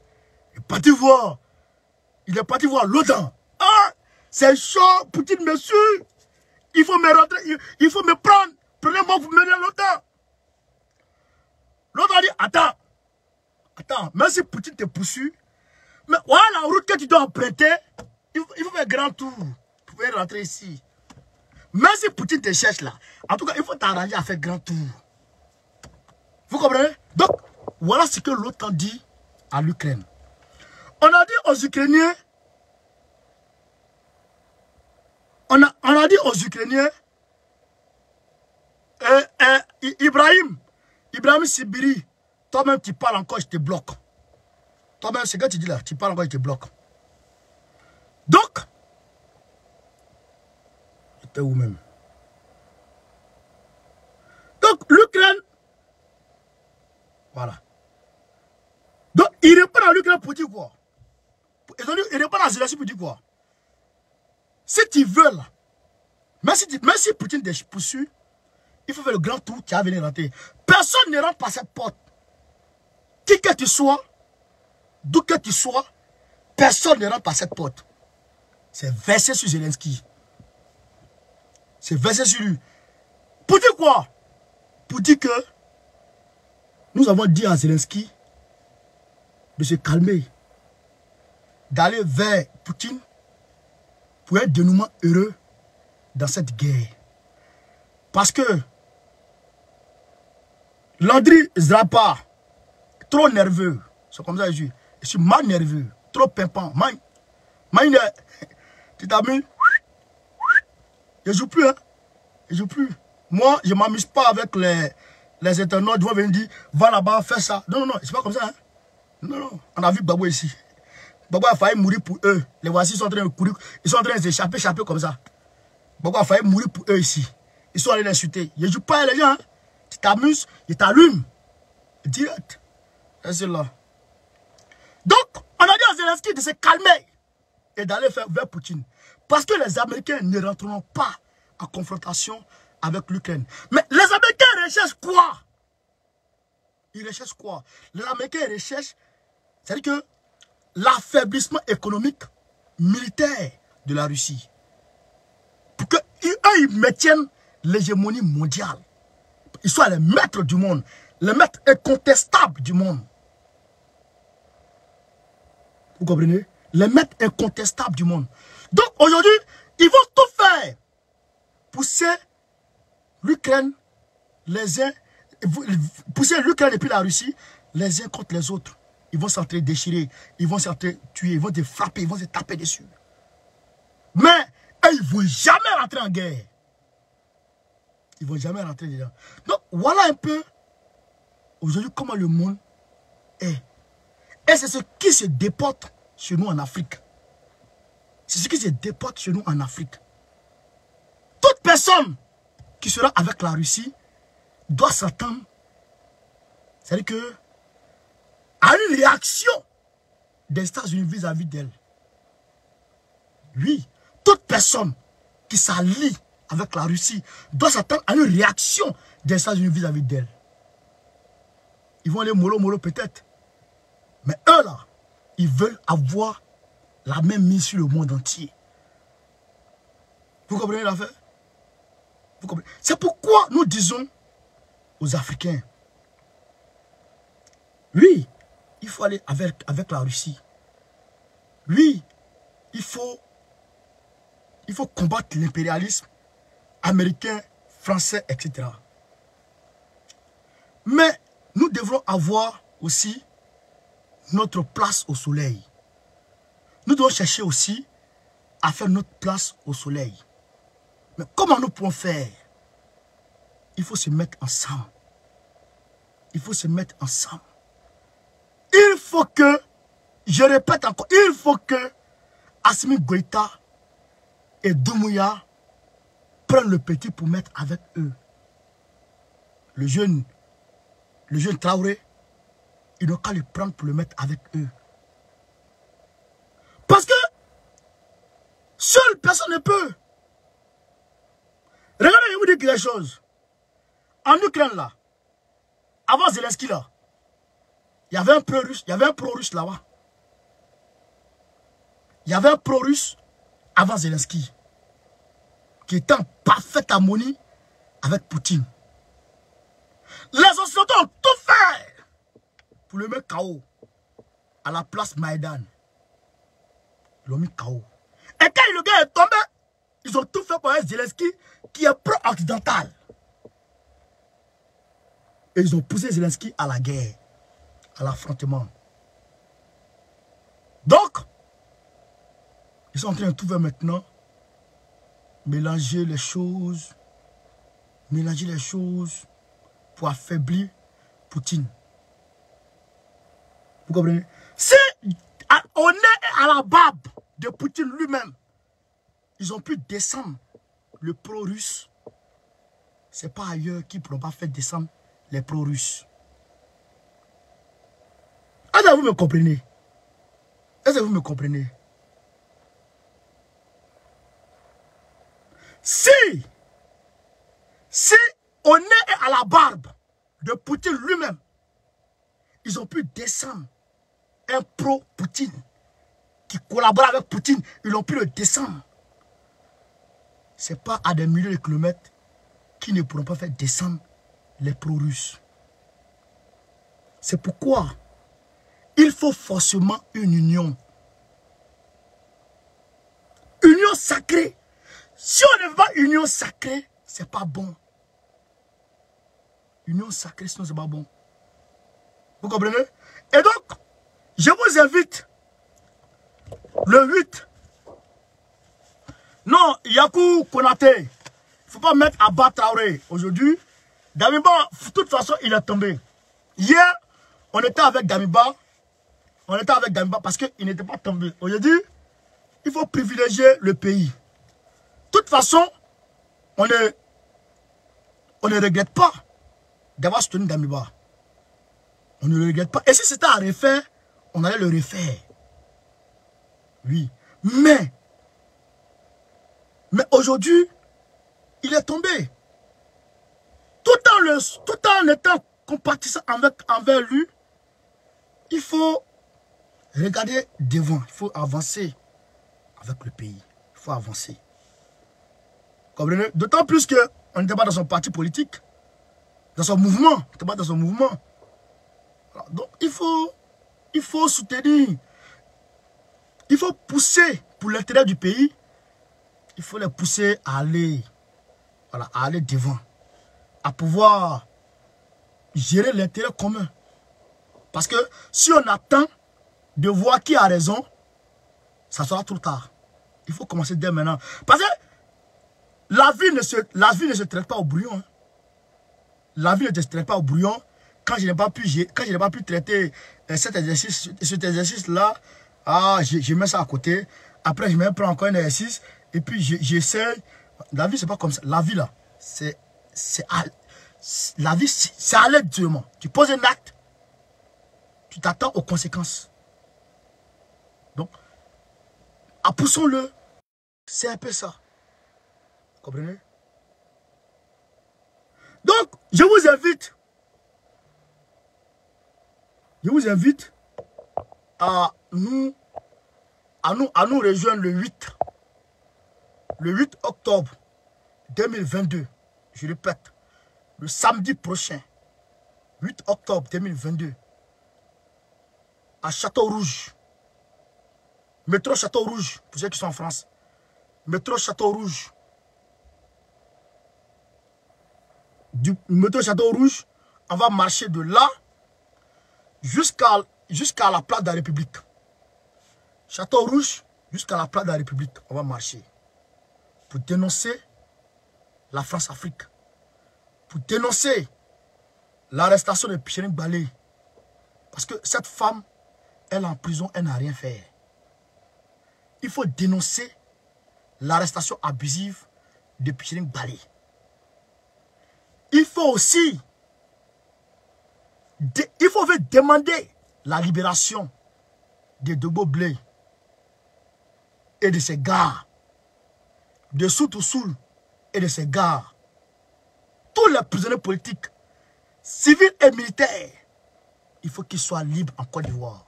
Il est parti voir l'OTAN. Ah, c'est chaud, Poutine me suit. Il faut me rentrer, il faut me prendre. Prenez-moi, vous menez à l'OTAN. L'OTAN dit, attends, même si Poutine te poursuit, mais voilà la route que tu dois emprunter, il faut faire grand tour pour pouvoir rentrer ici. Même si Poutine te cherche là, en tout cas, il faut t'arranger à faire grand tour. Vous comprenez? Donc, voilà ce que l'OTAN dit à l'Ukraine. On a dit aux Ukrainiens, Ibrahim Sibiri, toi-même tu parles encore, je te bloque. Toi-même, ce que tu dis là, tu parles encore, je te bloque. Donc, j'étais où même? Donc, l'Ukraine, voilà. Donc, il répond à l'Ukraine pour dire quoi? Il répond à Zelensky pour dire quoi? Si tu veux là, même si Poutine te poursuit, il faut faire le grand tour qui a venir rentrer. Personne ne rentre par cette porte. Qui que tu sois, d'où que tu sois, personne ne rentre par cette porte. C'est versé sur Zelensky. C'est versé sur lui. Pour dire quoi? Pour dire que nous avons dit à Zelensky de se calmer, d'aller vers Poutine pour un dénouement heureux dans cette guerre. Parce que Landry Zrapa, trop nerveux, c'est comme ça que je suis mal nerveux, trop pimpant, Maïne, tu t'amuses? Je joue plus, hein. Je joue plus. Moi, je ne m'amuse pas avec les internautes. Ils vont venir dire, va là-bas, fais ça. Non, non, non, c'est pas comme ça, hein. Non, non. On a vu Babou ici. Babou a failli mourir pour eux. Les voici sont en train de courir. Ils sont en train de s'échapper comme ça. Babou a failli mourir pour eux ici. Ils sont allés l'insulter. Je ne joue pas les gens, hein. Tu t'amuses, ils t'allument. Direct. C'est là. Donc, on a dit à Zelensky de se calmer et d'aller vers Poutine. Parce que les Américains ne rentreront pas en confrontation avec l'Ukraine. Mais les Américains recherchent quoi? Ils recherchent quoi? Les Américains recherchent, c'est-à-dire que l'affaiblissement économique, militaire de la Russie. Pour qu'eux, ils maintiennent l'hégémonie mondiale. Ils soient les maîtres du monde, les maîtres incontestables du monde. Vous comprenez? Les maîtres incontestables du monde. Donc aujourd'hui, ils vont tout faire. Pousser l'Ukraine, les uns, pousser l'Ukraine et puis la Russie, les uns contre les autres. Ils vont s'entre-déchirer, ils vont s'entre-tuer, ils vont se frapper, ils vont se taper dessus. Mais eux, ils ne vont jamais rentrer en guerre. Ils ne vont jamais rentrer dedans. Donc voilà un peu aujourd'hui comment le monde est. Et c'est ce qui se déporte chez nous en Afrique. C'est ce qui se déporte chez nous en Afrique. Toute personne qui sera avec la Russie doit s'attendre, c'est-à-dire que, à une réaction des États-Unis vis-à-vis d'elle. Oui, toute personne qui s'allie avec la Russie doit s'attendre à une réaction des États-Unis vis-à-vis d'elle. Ils vont aller mollo peut-être. Mais eux là, ils veulent avoir la même mise sur le monde entier. Vous comprenez l'affaire? C'est pourquoi nous disons aux Africains, oui, il faut aller avec la Russie. Oui, il faut combattre l'impérialisme américain, français, etc. Mais nous devrons avoir aussi notre place au soleil. Nous devons chercher aussi à faire notre place au soleil. Mais comment nous pouvons faire? Il faut se mettre ensemble. Il faut se mettre ensemble. Il faut que, je répète encore, il faut que Assimi Goïta et Doumbouya prennent le petit pour mettre avec eux. Le jeune Traoré, ils n'ont qu'à le prendre pour le mettre avec eux. Parce que seule personne ne peut. Regardez, je vous dis quelque chose. En Ukraine là, avant Zelensky là, il y avait un pro-russe, là-bas. Il y avait un pro-russe avant Zelensky qui était en parfaite harmonie avec Poutine. Les Occidentaux ont tout fait pour le mettre KO à la place Maïdan. Ils l'ont mis KO. Et quand le gars est tombé, ils ont tout fait pour un Zelensky qui est pro-occidental. Et ils ont poussé Zelensky à la guerre, à l'affrontement. Donc, ils sont en train de tout faire maintenant. Mélanger les choses pour affaiblir Poutine. Vous comprenez? Si on est à la barbe de Poutine lui-même, ils ont pu descendre le pro-russe. Ce n'est pas ailleurs qu'ils ne pourront pas faire descendre les pro-russes. Est-ce que vous me comprenez? Est-ce que vous me comprenez? Si on est à la barbe de Poutine lui-même, ils ont pu descendre un pro-Poutine qui collabore avec Poutine, ils ont pu le descendre. Ce n'est pas à des milliers de kilomètres qui ne pourront pas faire descendre les pro-russes. C'est pourquoi il faut forcément une union. Union sacrée. Si on ne veut pas union sacrée, c'est pas bon. Union sacrée, sinon c'est pas bon. Vous comprenez? Et donc, je vous invite le 8 Non, Yakou Konaté. Il ne faut pas mettre Abba Traoré. Aujourd'hui, Damiba, de toute façon, il est tombé. Hier, on était avec Damiba. On était avec Damiba parce qu'il n'était pas tombé. Aujourd'hui, il faut privilégier le pays. De toute façon, on ne regrette pas d'avoir soutenu Damiba. On ne le regrette pas. Et si c'était à refaire, on allait le refaire. Oui. Mais aujourd'hui, il est tombé. Tout en étant compatissant envers lui, il faut regarder devant. Il faut avancer avec le pays. Il faut avancer. Comprenez? D'autant plus qu'on n'était pas dans son parti politique, dans son mouvement. On n'était pas dans son mouvement. Alors, donc, il faut soutenir. Il faut pousser pour l'intérêt du pays. Il faut les pousser à aller, voilà, à aller devant. À pouvoir gérer l'intérêt commun. Parce que si on attend de voir qui a raison, ça sera trop tard. Il faut commencer dès maintenant. Parce que la vie ne se traite pas au brouillon. Hein. La vie ne se traite pas au brouillon. Quand je n'ai pas pu traiter cet exercice-là, je mets ça à côté. Après, je me prends encore un exercice. Et puis, j'essaie. La vie, c'est pas comme ça. La vie, là, c'est à l'aide seulement. Tu poses un acte, tu t'attends aux conséquences. Donc, poussons-le. C'est un peu ça. Vous comprenez? Donc, je vous invite à nous rejoindre le 8 octobre 2022. Je répète, le samedi prochain, 8 octobre 2022, à Château-Rouge. Métro Château-Rouge, pour ceux qui sont en France. Métro Château-Rouge. Du métro Château-Rouge, on va marcher de là jusqu'à la place de la République. Château-Rouge, jusqu'à la place de la République, on va marcher. Pour dénoncer la France-Afrique. Pour dénoncer l'arrestation de Pichering Balé. Parce que cette femme, elle est en prison, elle n'a rien fait. Il faut dénoncer l'arrestation abusive de Pichering Balé. Il faut aussi demander la libération de Dogbo Blé et de ses gars, de Soutousoul et de ses gars. Tous les prisonniers politiques, civils et militaires, il faut qu'ils soient libres en Côte d'Ivoire.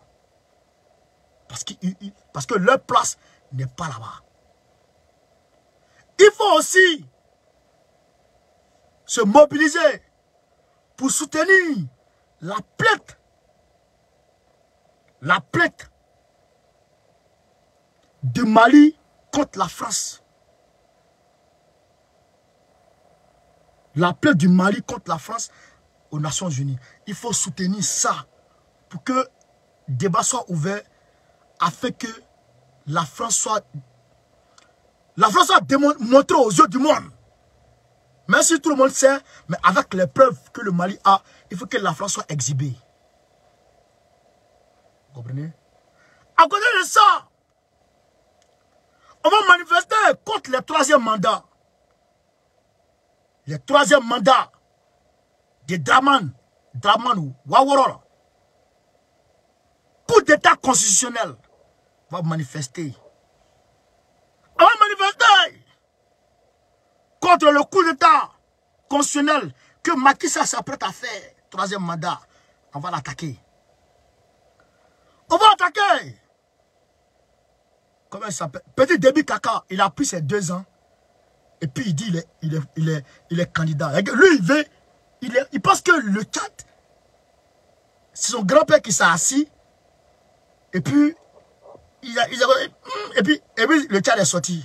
Parce que leur place n'est pas là-bas. Il faut aussi se mobiliser pour soutenir la plainte du Mali contre la France. La plainte du Mali contre la France aux Nations Unies. Il faut soutenir ça pour que le débat soit ouvert afin que la France soit montrée aux yeux du monde. Même si tout le monde sait, mais avec les preuves que le Mali a, il faut que la France soit exhibée. Vous comprenez? À côté de ça, on va manifester contre le troisième mandat. Le troisième mandat de Draman ou Waworora. Coup d'état constitutionnel. On va manifester. On va manifester contre le coup d'état constitutionnel que Macky Sall s'apprête à faire. Troisième mandat. On va l'attaquer. On va attaquer. Comment il s'appelle? Petit Déby Kaka, il a pris ses 2 ans. Et puis il dit il est candidat. Lui, il pense que le Tchad, c'est son grand-père qui s'est assis. Et puis, et puis le Tchad est sorti.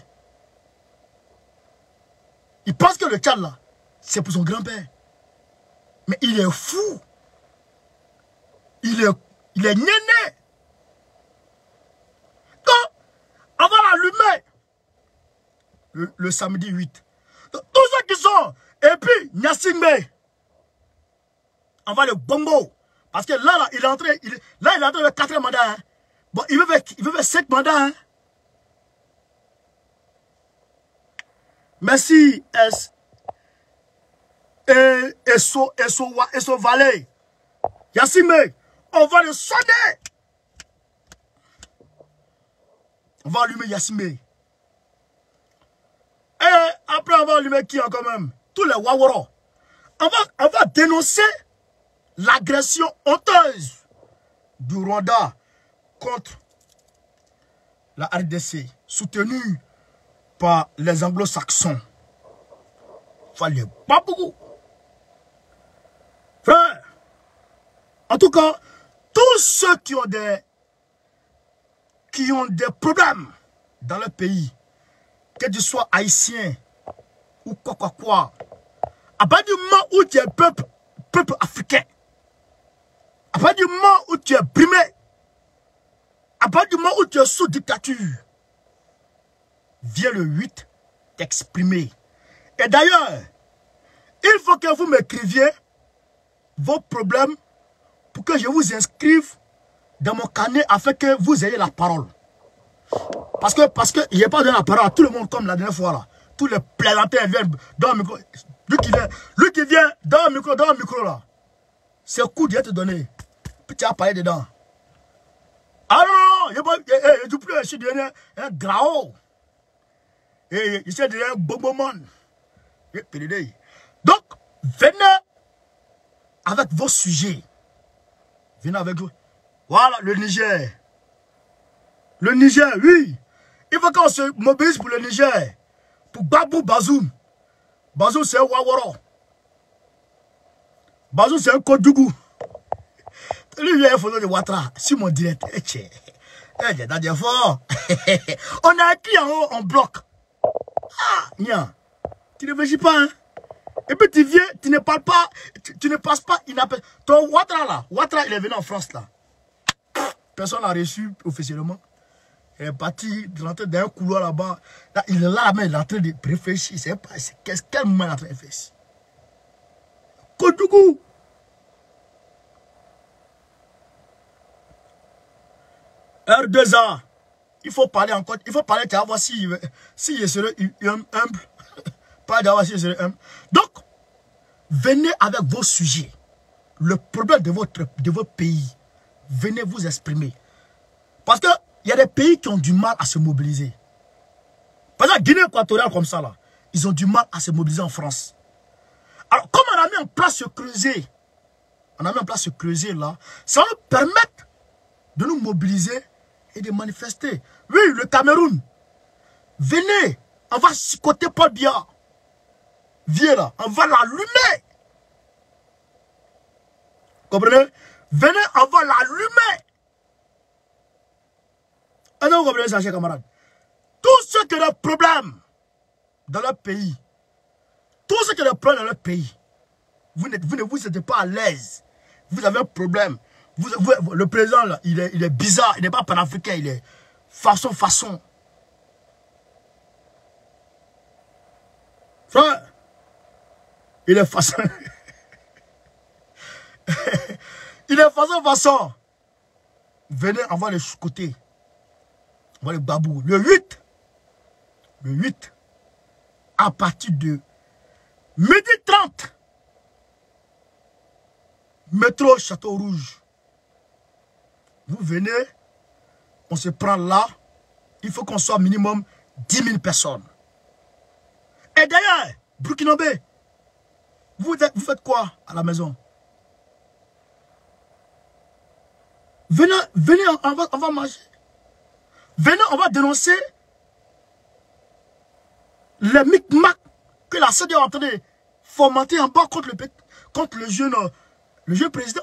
Il pense que le Tchad là, c'est pour son grand-père. Mais il est fou. Il est néné. Donc, on va l'allumer. le samedi 8. Donc, tous ceux qui sont, et puis Nyasingbe, on va le bongo. Parce que là, il est entré, il est entré le 4e mandat. Hein. Bon, il veut faire 5 mandats. Hein. Merci, Eso Valley. Yassime, on va le sonner. On va allumer Yassime. Et après, on va allumer qui encore même? Tous les Waworo. On va dénoncer l'agression honteuse du Rwanda contre la RDC, soutenue par les anglo-saxons. Fallait pas beaucoup. Frère, en tout cas, tous ceux qui ont des problèmes dans le pays, que tu sois haïtien ou quoi, à partir du moment où tu es peuple africain, à partir du moment où tu es brimé, à partir du moment où tu es sous dictature, viens le 8 t'exprimer. Et d'ailleurs, il faut que vous m'écriviez vos problèmes pour que je vous inscrive dans mon carnet afin que vous ayez la parole. Parce que il n'y a pas de la parole à tout le monde comme la dernière fois là. Tous les plaisantins viennent dans le micro. Lui qui vient dans le micro là. C'est un coup de te donner. Puis tu as parlé dedans. Ah non, je dis plus, je suis devenu un grao. Et je suis devenu un bonbonman. Donc, venez avec vos sujets. Venez avec vous. Voilà, le Niger. Le Niger, oui. Il faut qu'on se mobilise pour le Niger. Pour Babou Bazoum. Bazoum, c'est un Waworo. Bazoum, c'est un Kodougou. Lui, il y a une photo de Ouattara sur mon direct. On a écrit en haut, en bloc. Ah, nia. Tu ne réfléchis pas, hein. Et puis tu viens, tu ne parles pas, tu ne passes pas inaperçu. Ton Ouattara là, Ouattara il est venu en France là. Personne n'a reçu officiellement. Il est parti rentrer dans un couloir là-bas. Là, il est là, mais il est en train de réfléchir. C'est pas, quel moment il est en train de réfléchir. Kodougou. R2A. Il faut parler encore. Il faut parler, tu vas voir si je serai humble. Pas d'avoir si je serai humble. Donc, venez avec vos sujets. Le problème de votre pays. Venez vous exprimer. Parce que il y a des pays qui ont du mal à se mobiliser. Par exemple, Guinée équatoriale comme ça, là, ils ont du mal à se mobiliser en France. Alors, comme on a mis en place ce creuset, là, ça va nous permettre de nous mobiliser et de manifester. Oui, le Cameroun, venez, on va chicoter Paul Biya. Viens là, on va l'allumer. Comprenez? Venez, on va l'allumer. Est-ce que vous comprenez ça, chers camarades? Tous ceux qui ont des problèmes dans leur pays, tous ceux qui ont des problèmes dans leur pays, vous ne vous êtes pas à l'aise. Vous avez un problème. Le président, là, il est bizarre. Il n'est pas panafricain. Il est façon. Frère, il est façon. Il est façon. Venez, on va le côté. On va le babou. Le 8, à partir de 12h30, métro Château Rouge. Vous venez, on se prend là. Il faut qu'on soit minimum 10 000 personnes. Et d'ailleurs, Burkinabé, vous faites quoi à la maison? Venez, on va marcher. Venez, on va dénoncer les micmacs que la CEDEAO est en train de fomenter en bas contre le jeune président.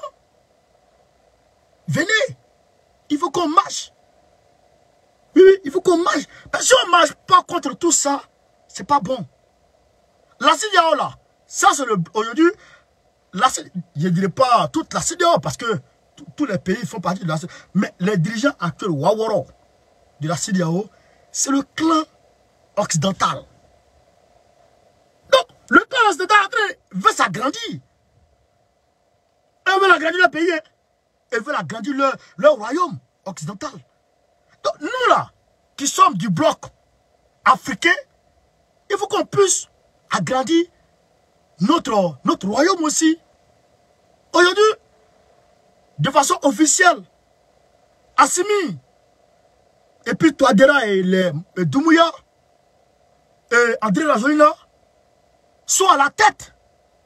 Venez, il faut qu'on marche. Oui, il faut qu'on marche. Parce que si on ne marche pas contre tout ça, c'est pas bon. La CEDEAO là, ça c'est aujourd'hui, je ne dirais pas toute la CEDEAO parce que tous les pays font partie de la CEDEAO. Mais les dirigeants actuels Waworo de la CEDEAO, c'est le clan occidental. veulent s'agrandir. Elles veulent agrandir leur pays. Hein. Elles veulent agrandir leur royaume occidental. Donc nous là, qui sommes du bloc africain, il faut qu'on puisse agrandir notre royaume aussi. Aujourd'hui, de façon officielle, Assimi, et puis Touadéra et Doumbouya, et André Rajoelina, sont à la tête.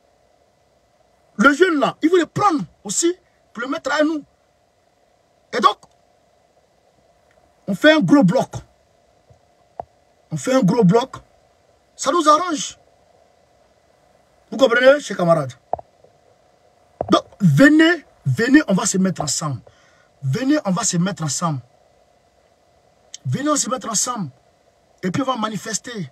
Le jeune là, il veut le prendre aussi pour le mettre à nous. Et donc, on fait un gros bloc. On fait un gros bloc. Ça nous arrange. Vous comprenez, chers camarades? Donc, venez, on va se mettre ensemble. Venez, on va se mettre ensemble. Venez, on va se mettre ensemble. Et puis, on va manifester.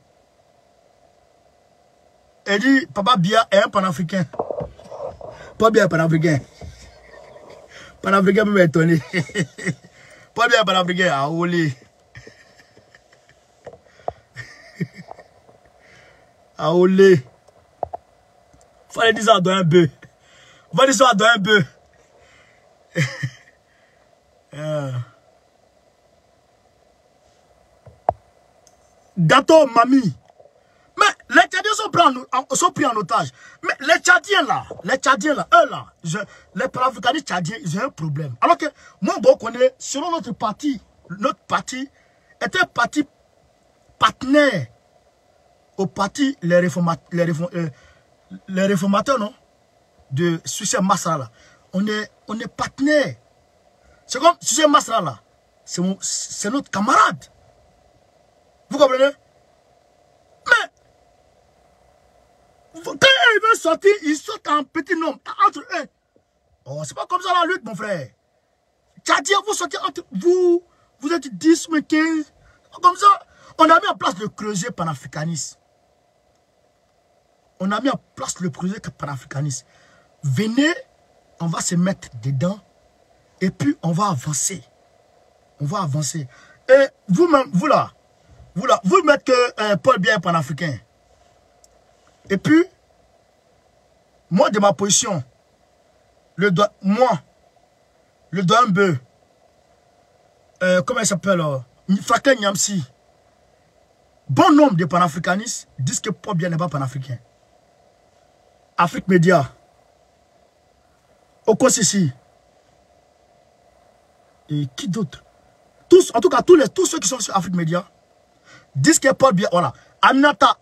Elle dit, Papa Biya est un panafricain. Papa Biya est panafricain. Panafricain peut m'étonner. Papa Biya est panafricain. Ah, olé. Ah, olé. Fallait dire ça dans un bœuf. Va dire ça dans un bœuf. Gâteau, mamie. Mais les Tchadiens sont pris en otage. Mais les Tchadiens là, eux là, les panafricanistes Tchadiens, ils ont un problème. Alors que moi, bon, on connaît, selon notre parti était un parti partenaire au parti, les réformateurs, non? De Sucé Masra là. On est partenaire. C'est comme Sucé Masra là. C'est notre camarade. Vous comprenez? Mais quand ils veulent sortir, ils sortent en petit nombre entre eux. Oh, c'est pas comme ça la lutte, mon frère. Tchadien, vous sortez entre vous. Vous êtes 10, mais 15. Comme ça, on a mis en place le creuset panafricaniste. On a mis en place le creuset panafricaniste. Venez, on va se mettre dedans. Et puis, on va avancer. On va avancer. Et vous-même, vous là, vous mettez que Paul Biya est panafricain. Et puis, moi, de ma position, le doigt un bœuf, comment il s'appelle, Franklin Nyamsi, bon nombre de panafricanistes disent que Paul Biya n'est pas panafricain. Afrique Média, Okosisi, et qui d'autre? Tous, en tout cas, tous ceux qui sont sur Afrique Média disent que Paul Biya, voilà, Aminata,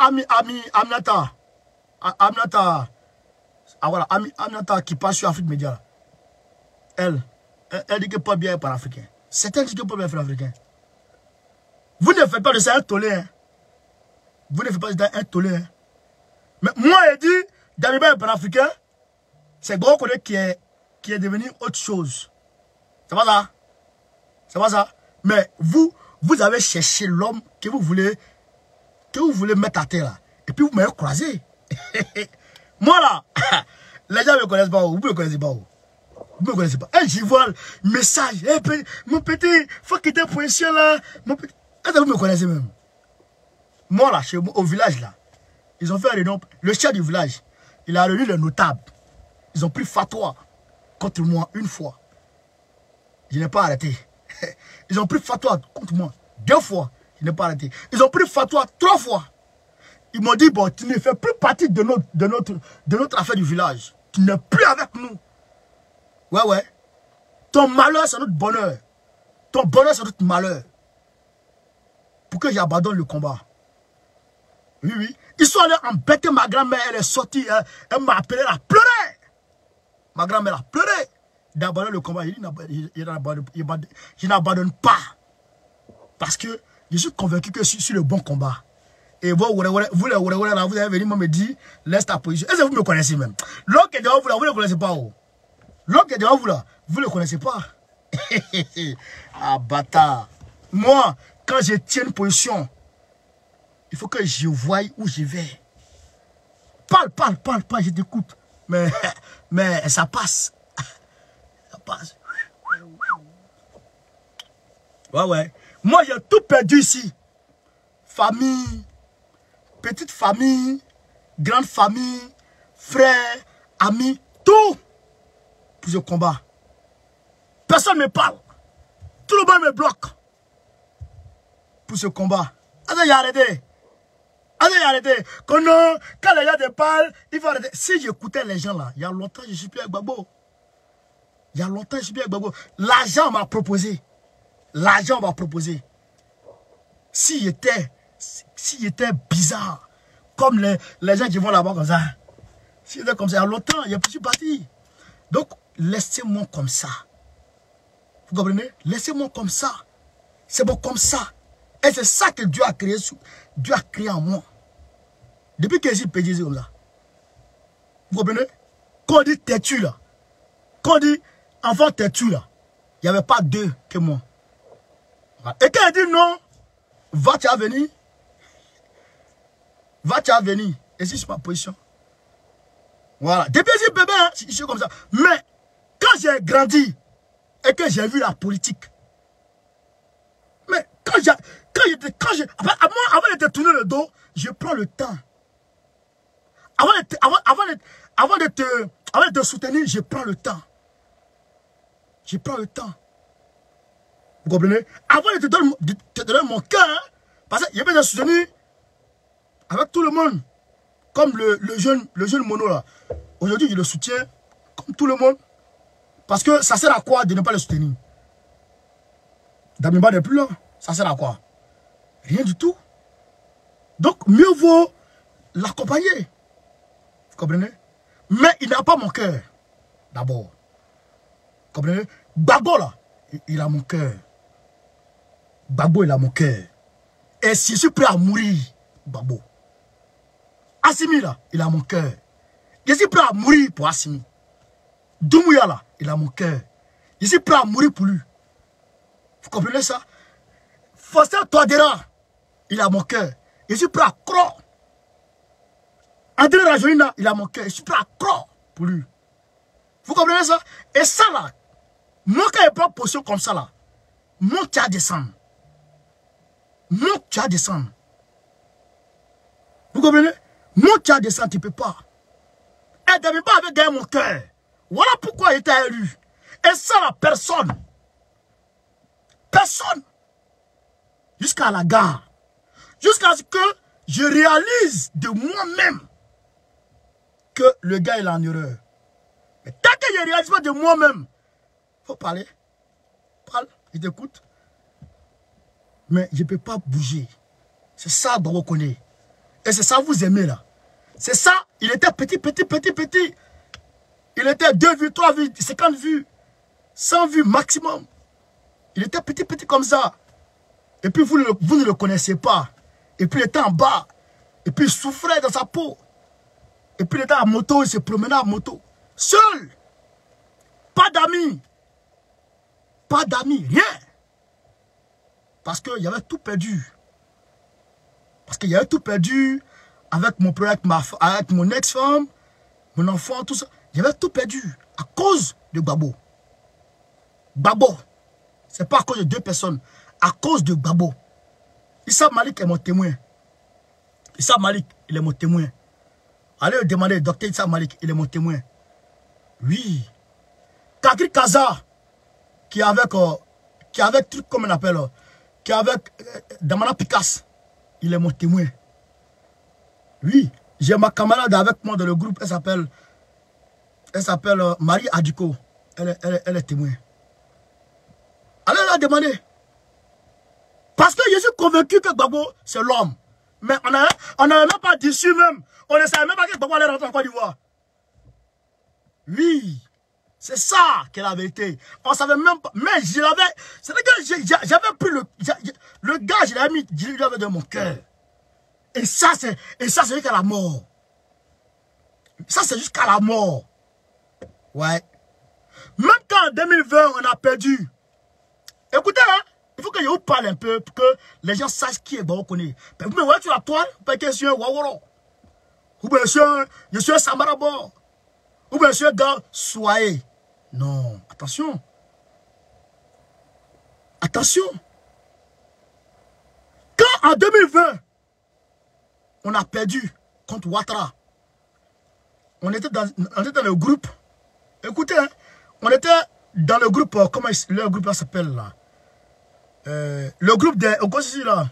Aminata qui passe sur Afrique Média, elle dit que Paul Biya est panafricain. Certains disent que Paul Biya est panafricain. Vous ne faites pas de ça un tollé, hein. Vous ne faites pas de ça un tollé, hein. Mais moi, je dis, Damiba est panafricain, c'est gros qui est devenu autre chose. C'est pas ça? C'est pas ça? Mais vous avez cherché l'homme que vous voulez mettre à terre là. Et puis vous m'avez croisé. Moi là, les gens ne me connaissent pas. Vous ne me connaissez pas. Vous ne me connaissez pas. Et j'y vois le message. Hey, mon petit, faut quitter position là. Mon petit. Est-ce que vous me connaissez même? Moi là, au village là, ils ont fait un réunion. Le chef du village, il a réuni les notables. Ils ont pris fatwa contre moi une fois. Je n'ai pas arrêté. Ils ont pris fatwa contre moi 2 fois. Je n'ai pas arrêté. Ils ont pris fatwa 3 fois. Ils m'ont dit, bon, tu ne fais plus partie de notre affaire du village. Tu n'es plus avec nous. Ouais, ouais. Ton malheur, c'est notre bonheur. Ton bonheur, c'est notre malheur. Pour que j'abandonne le combat. Oui, oui. Ils sont allés embêter ma grand-mère. Elle est sortie. Elle m'a appelé, elle a pleuré. Ma grand-mère a pleuré d'abandonner le combat. Je n'abandonne pas. Parce que je suis convaincu que je suis sur le bon combat. Et vous avez venu me dire, laisse ta position. Est-ce que vous me connaissez même? L'homme qui est devant vous là, vous ne le connaissez pas. L'homme qui est devant vous là, vous ne le connaissez pas. Ah, bâtard. Moi, quand je tiens une position, il faut que je voie où je vais. Parle, je t'écoute. Mais ça passe. Ça passe. Ouais, ouais. Moi, j'ai tout perdu ici. Famille, petite famille, grande famille, frères, amis, tout pour ce combat. Personne ne me parle. Tout le monde me bloque pour ce combat. Arrêtez. Quand les gens te parlent, il faut arrêter. Si j'écoutais les gens là, il y a longtemps, je ne suis plus avec Gbagbo. L'argent m'a proposé. S'il était bizarre, comme les gens qui vont là-bas comme ça. S'il était comme ça, il y a longtemps, je suis parti. Donc, laissez-moi comme ça. Vous comprenez? Laissez-moi comme ça. C'est bon comme ça. Et c'est ça que Dieu a créé. Dieu a créé en moi. Depuis que je suis pédé, c'est comme ça. Vous comprenez? Quand on dit têtu là, quand on dit enfant têtu là, il n'y avait pas deux que moi. Et quand il dit non, va-tu à venir? Et si c'est ma position. Voilà. Depuis que je suis bébé, hein, je suis comme ça. Mais quand j'ai grandi et que j'ai vu la politique, mais avant de te tourner le dos, je prends le temps. Avant de te soutenir, je prends le temps. Vous comprenez? Avant de te donner mon cœur, hein, parce que je vais te soutenir avec tout le monde. Comme le jeune mono là. Aujourd'hui, je le soutiens comme tout le monde. Parce que ça sert à quoi de ne pas le soutenir? Damiba n'est plus là. Ça sert à quoi? Rien du tout. Donc, mieux vaut l'accompagner. Vous comprenez? Mais il n'a pas mon cœur. D'abord. Vous comprenez? Gbagbo là, il a mon cœur. Gbagbo, il a mon cœur. Et si je suis prêt à mourir, Gbagbo. Assimi là, il a mon cœur. Je suis prêt à mourir pour Assimi. Doumbouya là, il a mon cœur. Je suis prêt à mourir pour lui. Vous comprenez ça? Faustin Touadéra, il a mon cœur. Je suis prêt à croire. André Rajoelina, il a mon cœur. Je suis prêt à croire pour lui. Vous comprenez ça? Et ça là, moi quand je prends position comme ça là, moi tu as descendre. Vous comprenez? Moi tu as descendre, tu ne peux pas. Et Damiba avait gagné mon cœur. Voilà pourquoi il était élu. Et ça là, personne. Jusqu'à la gare. Jusqu'à ce que je réalise de moi-même que le gars il est en erreur. Mais tant que je ne réalise pas de moi-même, il faut parler. Parle, il t'écoute. Mais je ne peux pas bouger. C'est ça que vous connaissez. Et c'est ça que vous aimez là. C'est ça, il était petit. Il était 2 vues, 3 vues, 50 vues, 100 vues maximum. Il était petit comme ça. Et puis vous ne le connaissez pas. Et puis il était en bas. Et puis il souffrait dans sa peau. Et puis il était à moto, il se promenait à moto. Seul. Pas d'amis. Rien. Parce qu'il avait tout perdu. Avec mon problème, avec mon ex-femme, mon enfant, tout ça. J'avais tout perdu à cause de Gbagbo. Gbagbo. Ce n'est pas à cause de 2 personnes. À cause de Gbagbo. Issa Malik est mon témoin. Allez demander au docteur Issa Malik, il est mon témoin. Oui. Kakri Kaza, qui est avec truc comme on appelle, qui est avec Damana Picasse, il est mon témoin. Oui. J'ai ma camarade avec moi dans le groupe, elle s'appelle Marie Adiko. Elle est témoin. Allez la demander. Parce que je suis convaincu que Gbagbo, c'est l'homme. Mais on n'a même pas déçu même. On ne savait même pas que Gbagbo allait rentrer en Côte d'Ivoire. Oui. C'est ça qui est la vérité. On ne savait même pas. Mais je l'avais. C'est-à-dire que j'avais pris le gars, je l'avais mis, je l'avais dans mon cœur. Et ça, c'est jusqu'à la mort. Ça, c'est jusqu'à la mort. Ouais. Même quand en 2020, on a perdu. Écoutez, hein, il faut que je vous parle un peu pour que les gens sachent qui est Gbagbo Koné. Mais vous me voyez sur la toile, parce que je suis un Waworo. Ou bien je suis un Samarabo. Ou bien je suis un gars soyez. Non, attention. Attention. Quand en 2020, on a perdu contre Ouattara, on était dans le groupe. Écoutez, hein, on était dans le groupe, comment le groupe là s'appelle là? Le groupe des... là.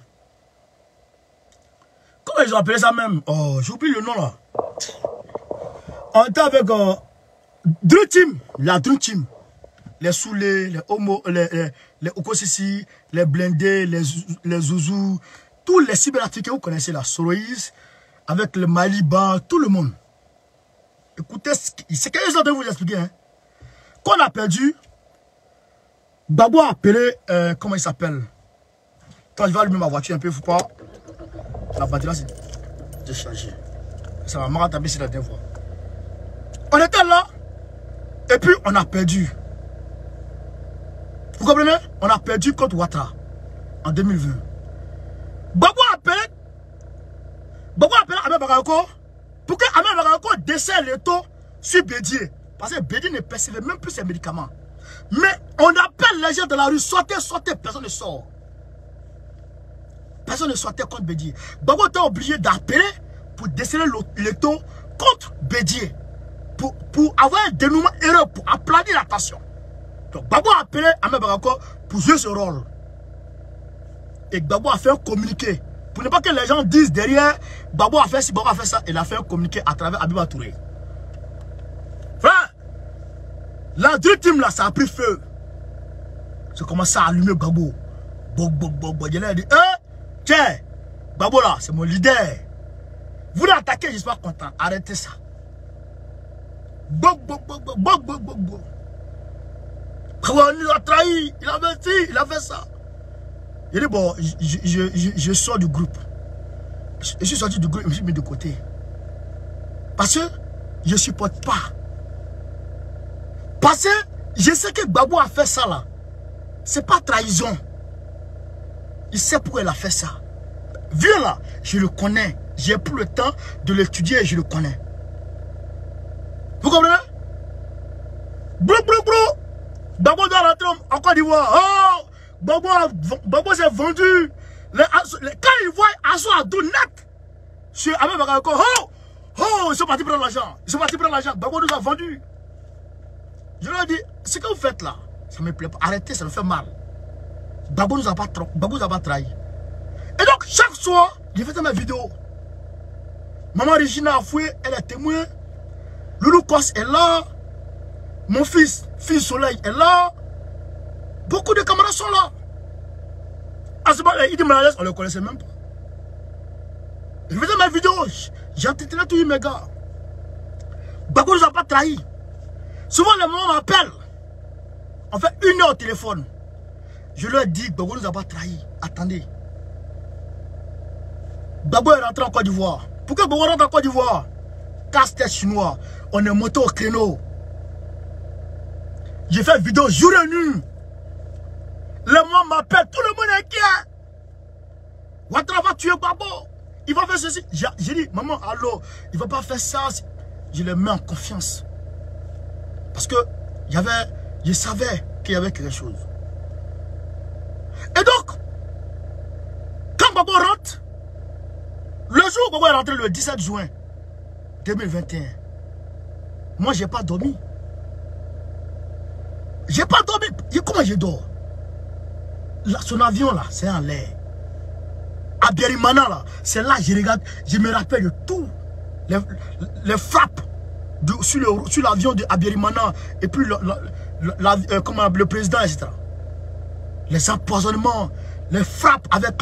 Comment ils ont appelé ça même? Oh, j'oublie le nom là. On était avec Dream Team, la Dream Team. Les Soulés, les Homo, les Okosisi, les Blindés, les Zouzou, tous les cyberafricains, vous connaissez la Soroïs, avec le Maliba, tout le monde. Écoutez, c'est quelque chose de vous expliquer. Hein. Quand on a perdu, Babo a appelé, comment il s'appelle? Quand je vais allumer ma voiture un peu, il ne faut pas. La batterie là, c'est déchargé. Ça va me rattraper sur la dernière fois. On était là, et puis on a perdu. Vous comprenez? On a perdu contre Ouattara en 2020. Babo a appelé Ahmed Bakayoko pour que Ahmed Bakayoko descende le taux sur Bédié. Parce que Bédié ne percevait même plus ses médicaments. Mais on appelle les gens de la rue, sortez, personne ne sort. Personne ne sortait contre Bédié. Babo était obligé d'appeler pour descendre le taux contre Bédié. Pour avoir un dénouement heureux, pour aplanir la tension. Donc Babo a appelé Ahmed Bakayoko pour jouer ce rôle. Et Babo a fait un communiqué. Pour ne pas que les gens disent derrière, Babo a fait ci, Babo a fait ça. Il a fait un communiqué à travers Abiba Touré. Frère, la Dream Team là, ça a pris feu. J'ai commencé à allumer Babo. Il a dit, tiens, Babo là, c'est mon leader. Vous l'attaquez, je ne suis pas content. Arrêtez ça. Il nous a trahi, il a menti, il a fait ça. Il dit bon, je sors du groupe. Je suis sorti du groupe, je me suis mis de côté. Parce que je ne supporte pas. Parce que je sais que Babo a fait ça là. C'est pas trahison. Il sait pourquoi il a fait ça. Vieux là, je le connais. J'ai pris le temps de l'étudier et je le connais. Vous comprenez? Brou. Babo doit rentrer en Côte d'Ivoire. Oh, Babo s'est vendu. Quand il voit Asso Adou net sur Ahmed Bakayoko, ils sont partis prendre l'argent. Babo nous a vendu. Je leur ai dit, ce que vous faites là, ça ne me plaît pas. Arrêtez, ça me fait mal. Babo nous a pas trahi. Et donc, chaque soir, je faisais mes vidéos. Maman Regina Afoué, elle est témoin. Loulou Kos est là. Mon fils Soleil est là. Beaucoup de camarades sont là. À ce moment, Idi Malalès, on ne le connaissait même pas. Je faisais mes vidéos. J'entretenais tous mes gars. Babo nous a pas trahi. Souvent, les mamans m'appellent. On fait 1 heure au téléphone. Je leur dis, Babo nous a pas trahi. Attendez. Babo est rentré en Côte d'Ivoire. Pourquoi Babo rentre en Côte d'Ivoire? Casse-tête chinois. On est monté au créneau. J'ai fait vidéo jour et nuit. Les mamans m'appellent. Tout le monde est inquiet. Ouattara va tuer Babo. Il va faire ceci. J'ai dit, maman, allô, il ne va pas faire ça. Je les mets en confiance. Parce que je savais qu'il y avait quelque chose. Et donc, quand Babo rentre, le jour où Babo est rentré le 17 juin 2021, moi, je n'ai pas dormi. J'ai pas dormi. Comment je dors? Son avion là, c'est en l'air. À Biarimana là, c'est là je regarde, je me rappelle de tout. Les frappes sur l'avion de Abiyarimana et puis le président, etc. Les empoisonnements, les frappes avec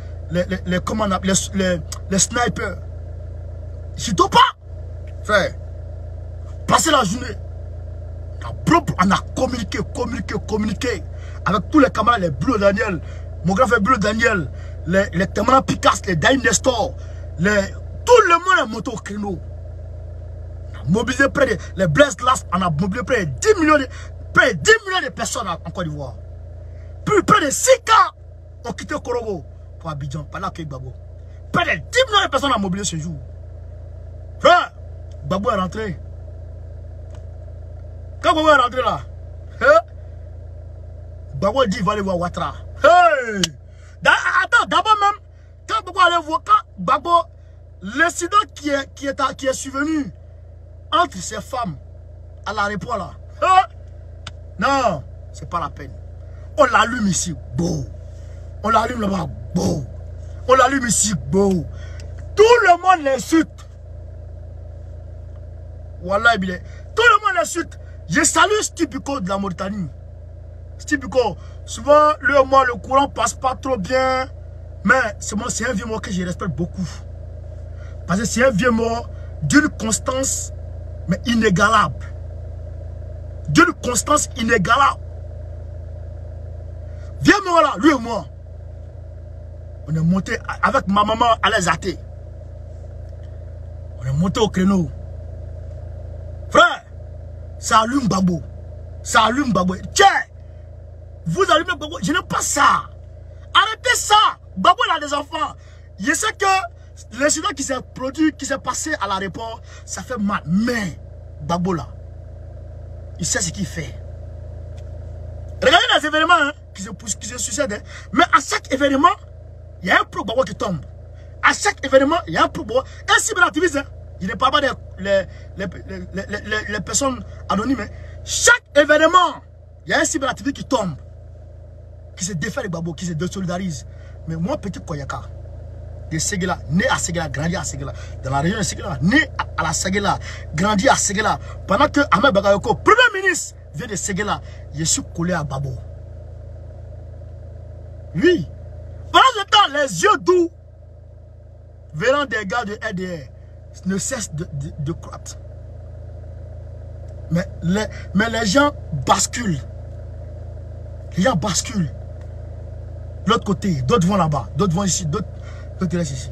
les snipers. Je ne dors pas. Frère, passer la journée. On a communiqué avec tous les camarades, les Bleu Daniel, mon grand frère Bleu Daniel, les Temana Picasso, les Dain Nestor, tout le monde est monté au créneau. On a mobilisé les Blaise Glass, on a mobilisé près de 10 millions de personnes en Côte d'Ivoire. Puis près de 6 cas ont quitté Korogo pour Abidjan, par là avec Babo. Près de 10 millions de personnes ont mobilisé ce jour. Frère, Babo est rentré. Quand Babo est rentré là, Babo dit il va aller voir Ouattara. Hey! Attends, d'abord même, quand Babo allait voir, quand Babo, l'incident qui est survenu entre ces femmes à l'aéroport là. Hein? Non, c'est pas la peine. On l'allume ici, beau. On l'allume là-bas, beau. On l'allume ici, beau. Tout le monde l'insulte. Wallah, tout le monde l'insulte. Je salue Stipico de la Mauritanie. Stipico, souvent, lui et moi, le courant passe pas trop bien. Mais c'est un vieux mot que je respecte beaucoup. Parce que c'est un vieux mot d'une constance, mais inégalable. D'une constance inégalable. Vieux mot là, lui et moi. On est monté avec ma maman à les athées. On est monté au créneau. Frère, ça allume Babo. Ça allume Babo. Tiens, vous allumez Babo. Je n'aime pas ça. Arrêtez ça. Babo il a des enfants. Je sais que l'incident qui s'est produit, qui s'est passé à l'aéroport, ça fait mal. Mais Babo là, il sait ce qu'il fait. Regardez les événements hein, qui se succèdent. Hein. Mais à chaque événement, il y a un pro Babo qui tombe. À chaque événement, il y a un pro Babo. Un cyberactiviste, hein, il ne parle pas des les personnes anonymes. Hein. Chaque événement, il y a un cyberactiviste qui tombe. Qui se défait les Babo, qui se désolidarise. Mais moi, petit Koyaka, de Séguéla, né à Séguéla, grandi à Séguéla, dans la région de Séguéla, né à la Séguéla, grandi à Séguéla, pendant que Ahmed Bagayoko, premier ministre, vient de Séguéla, je suis collé à Babo. Oui. Pendant ce temps, les yeux doux, venant des gars de RDR, ne cessent de croître. Mais les gens basculent. Les gens basculent. L'autre côté, d'autres vont là-bas, d'autres vont ici, d'autres restent ici.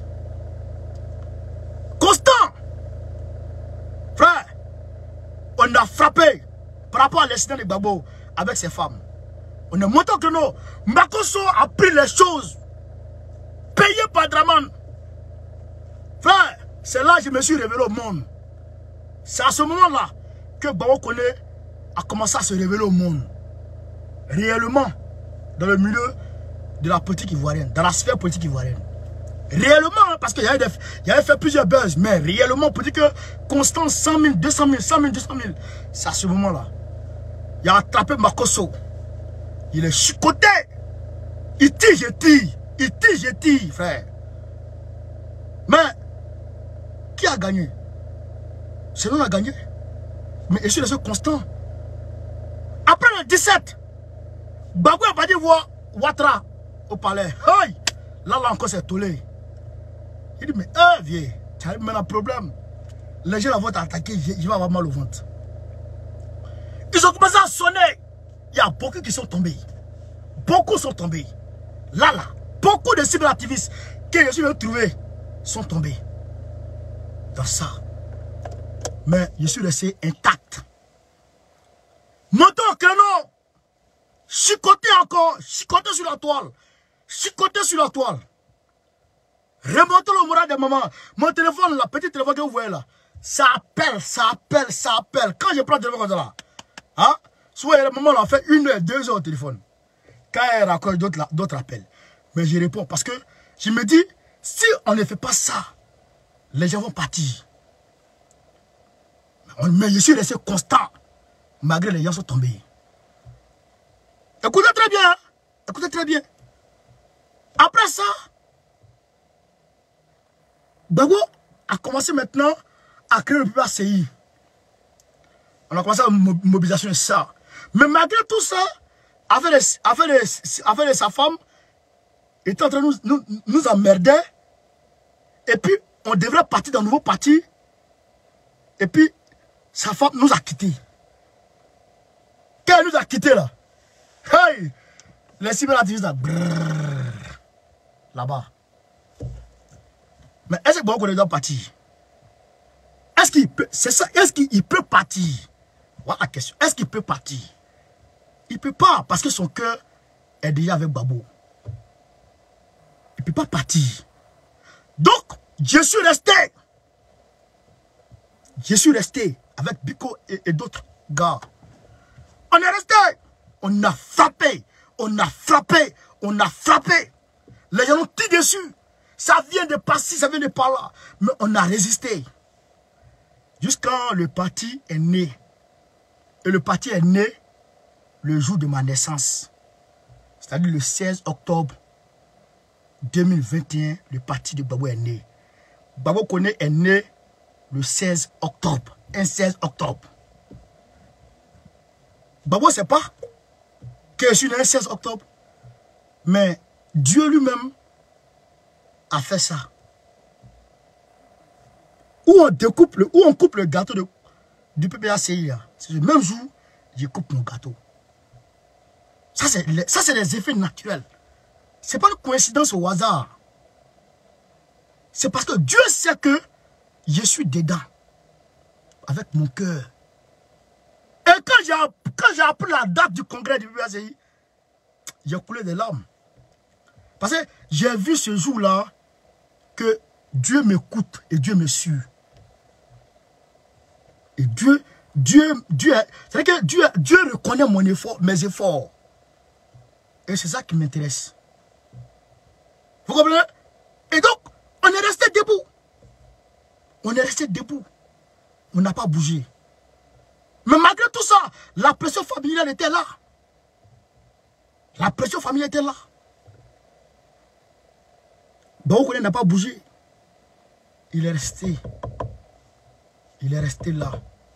Constant! Frère, on a frappé par rapport à l'incident de Babo avec ses femmes. On est monté au créneau. Makosso a pris les choses. Payé par Draman. Frère, c'est là que je me suis révélé au monde. C'est à ce moment-là que Babo Kone a commencé à se révéler au monde. Réellement, dans le milieu de la politique ivoirienne, dans la sphère politique ivoirienne. Réellement, parce qu'il y avait fait plusieurs buzz, mais réellement, pour dire que Constant 100 000, 200 000, 100 000, 200 000, c'est à ce moment-là. Il a attrapé Makosso. Il est chicoté. Il tire, je tire. Il tire, je tire, frère. Mais, qui a gagné? C'est nous qui a gagné. Mais je suis resté constant. Après le 17, Bagou a pas dit voir Ouattara au palais. Hey! Là encore, c'est tollé. Il dit, mais vieux, tu as même un problème. Les gens vont t'attaquer, je vais avoir mal au ventre. Ils ont commencé à sonner. Il y a beaucoup qui sont tombés. Beaucoup sont tombés. Là, beaucoup de cyberactivistes que je suis trouvé sont tombés. Dans ça. Mais je suis resté intact. Montons au créneau. Chicoté encore. Chicoté sur la toile. Chicoté sur la toile. Remontez le moral de maman. Mon téléphone, la petite téléphone que vous voyez là, ça appelle, ça appelle, ça appelle. Quand je prends le téléphone comme ça là, hein, soit le maman l'a fait 1 heure, 2 heures au téléphone. Quand elle raccroche d'autres appels. Mais je réponds parce que je me dis, si on ne fait pas ça, les gens vont partir. Mais je suis resté constant, malgré les gens sont tombés. Écoutez très bien, hein? Écoutez très bien. Après ça, Babo a commencé maintenant à créer le plus CI. On a commencé à mobilisation de ça. Mais malgré tout ça, avec sa femme, était en train de nous emmerder. Et puis, on devrait partir dans un nouveau parti. Et puis, sa femme nous a quittés. Quand elle nous a quittés là, hey, les cyberactivistes là-bas. Mais est-ce que Babo Kone doit partir? Est-ce qu'il peut, c'est ça, est-ce qu'il peut partir? Voilà la question. Est-ce qu'il peut partir? Il ne peut pas parce que son cœur est déjà avec Babo. Il ne peut pas partir. Donc, je suis resté. Je suis resté avec Biko et d'autres gars. On est resté. On a frappé. On a frappé. On a frappé. Les gens ont tiré dessus. Ça vient de par-ci, ça vient de par-là. Mais on a résisté. Jusqu'à quand le parti est né, et le parti est né le jour de ma naissance, c'est-à-dire le 16 octobre 2021, le parti de Gbagbo est né. Gbagbo Koné est né le 16 octobre, un 16 octobre. Gbagbo ne sait pas que je suis né le 16 octobre, mais Dieu lui-même a fait ça. Où on coupe le gâteau du PPACI, c'est le même jour, je coupe mon gâteau. Ça, c'est des effets naturels. Ce n'est pas une coïncidence au hasard. C'est parce que Dieu sait que je suis dedans, avec mon cœur. Et quand j'ai appris la date du congrès du PPACI, j'ai coulé des larmes. Parce que j'ai vu ce jour-là que Dieu m'écoute et Dieu me suit. Et Dieu reconnaît mon effort, mes efforts. Et c'est ça qui m'intéresse. Vous comprenez? Et donc, on est resté debout. On est resté debout. On n'a pas bougé. Mais malgré tout ça, la pression familiale était là. La pression familiale était là. Gbagbo n'a pas bougé. Il est resté. Il est resté là.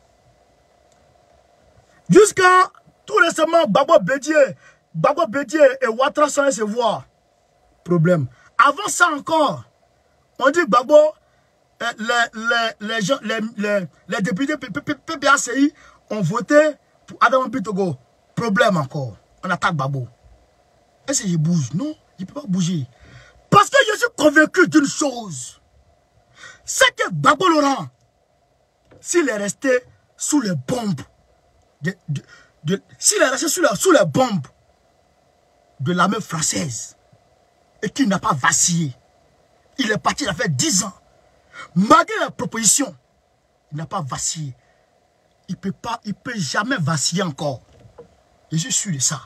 Jusqu'à tout récemment, Gbagbo Bédié et Ouattara sans se voir. Problème. Avant ça encore, on dit Gbagbo, les députés PPACI ont voté pour Adama Bitogo. Problème encore. On attaque Gbagbo. Est-ce que je bouge? Non, je ne peux pas bouger. Parce que je suis convaincu d'une chose. C'est que Gbagbo Laurent, s'il est resté sous les bombes, s'il est resté sous les bombes de l'armée française, et qu'il n'a pas vacillé, il est parti, il a fait 10 ans. Malgré la proposition, il n'a pas vacillé. Il peut jamais vaciller encore. Et je suis sûr de ça.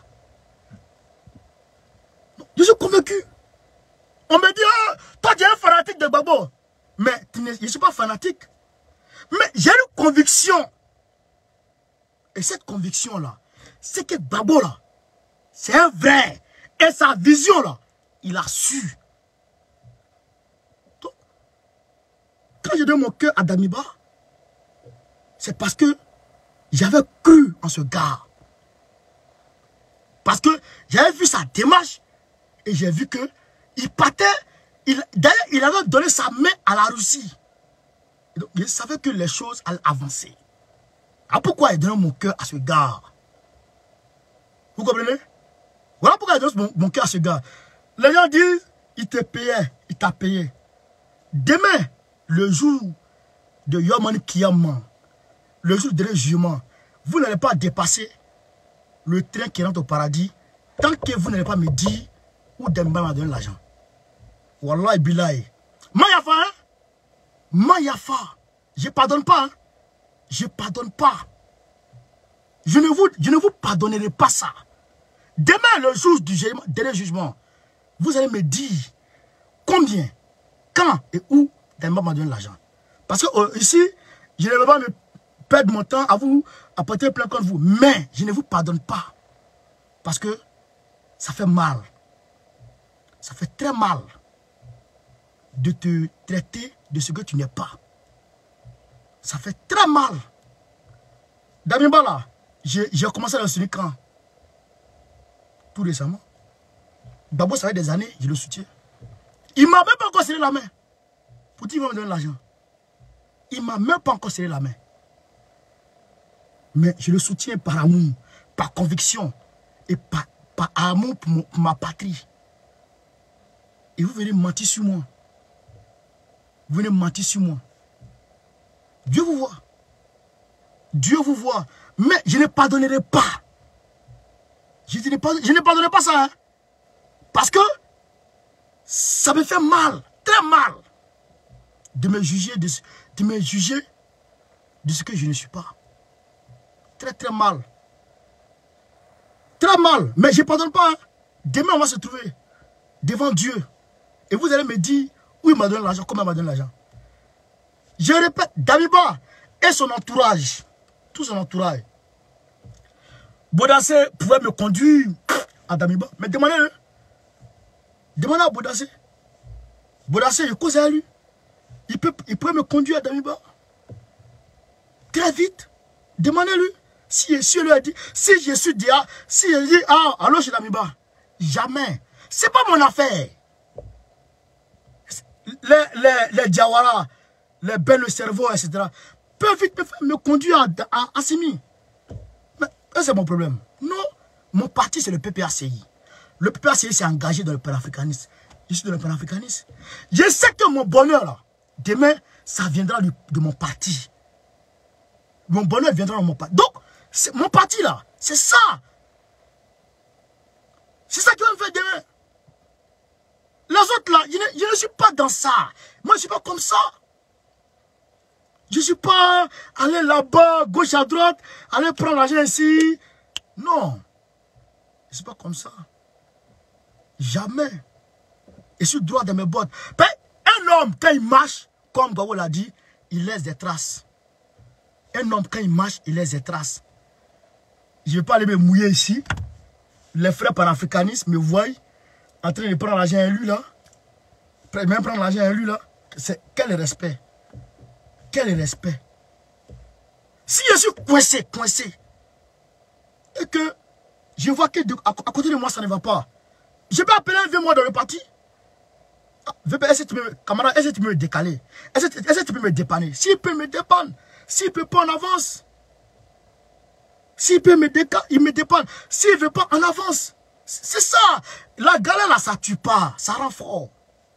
Je suis convaincu. On me dit, oh, toi tu es un fanatique de Gbagbo. Mais je ne suis pas fanatique. Mais j'ai une conviction. Et cette conviction-là, c'est que Gbagbo là, c'est un vrai. Et sa vision là, il a su. Donc, quand je donne mon cœur à Damiba, c'est parce que j'avais cru en ce gars. Parce que j'avais vu sa démarche et j'ai vu que il partait. D'ailleurs, il avait donné sa main à la Russie. Donc, il savait que les choses allaient avancer. Ah, pourquoi il donne mon cœur à ce gars? Vous comprenez? Voilà pourquoi il donne mon cœur à ce gars. Les gens disent, il te payait, il t'a payé. Demain, le jour de Yom Kiyama, le jour du jugement, vous n'allez pas dépasser le train qui rentre au paradis tant que vous n'allez pas me dire où Damiba m'a donné l'argent. Wallahi billahi. Mayafa, hein? Mayafa. Je ne pardonne pas. Hein? Je ne pardonne pas. Je ne vous pardonnerai pas ça. Demain, le jour du dernier jugement, vous allez me dire combien, quand et où Damiba m'a donné l'argent. Parce que ici, je ne vais pas me perdre mon temps à vous apporter plein contre vous. Mais je ne vous pardonne pas. Parce que ça fait mal. Ça fait très mal de te traiter de ce que tu n'es pas. Ça fait très mal. Damiba là, j'ai commencé à le soutenir quand? Tout récemment. D'abord, ça fait des années, je le soutiens. Il ne m'a même pas encore serré la main. Pour dire qu'il va me donner l'argent. Il ne m'a même pas encore serré la main. Mais je le soutiens par amour, par conviction et par amour pour ma patrie. Et vous venez mentir sur moi. Vous venez mentir sur moi. Dieu vous voit. Dieu vous voit. Mais je ne pardonnerai pas. Je ne pardonnerai pas ça. Hein? Parce que ça me fait mal, très mal, de me juger de ce que je ne suis pas. Très très mal. Très mal. Mais je ne pardonne pas. Hein? Demain, on va se trouver devant Dieu. Et vous allez me dire où il m'a donné l'argent, comment il m'a donné l'argent. Je répète, Damiba et son entourage, tout son entourage. Bodassé pouvait me conduire à Damiba. Mais demandez-le. Demandez à Bodassé. Bodassé, je causais à lui. Il pouvait me conduire à Damiba. Très vite. Demandez-lui. Si je lui a dit, si je suis dit, si je dis, allons chez Damiba. Jamais. C'est pas mon affaire. Les Diawara, les belles cerveaux, etc. peuvent vite me conduire à Assimi. Mais c'est mon problème. Non. Mon parti, c'est le PPACI. Le PPACI s'est engagé dans le panafricanisme. Je suis dans le panafricanisme. Je sais que mon bonheur, là, demain, ça viendra de mon parti. Mon bonheur viendra de mon parti. Donc, mon parti, là, c'est ça. C'est ça qui va me faire demain. Les autres, là, je ne suis pas dans ça. Moi, je ne suis pas comme ça. Je ne suis pas aller là-bas, gauche à droite, aller prendre l'argent ici. Non. Je ne suis pas comme ça. Jamais. Je suis droit dans mes bottes. Un homme, quand il marche, comme Gabo l'a dit, il laisse des traces. Un homme, quand il marche, il laisse des traces. Je ne vais pas aller me mouiller ici. Les frères panafricanistes me voient en train de prendre l'argent à lui là. Même prendre l'argent à lui là. Quel respect. Quel respect. Si je suis coincé, et que je vois que à côté de moi ça ne va pas, je peux appeler un vieux moi dans le parti. Est-ce que tu peux me décaler? Est-ce que tu peux me dépanner? S'il peut me dépanner, s'il peut pas en avance. S'il peut il me dépanne. S'il ne veut pas, en avance. C'est ça. La galère là, ça tue pas. Ça rend fort.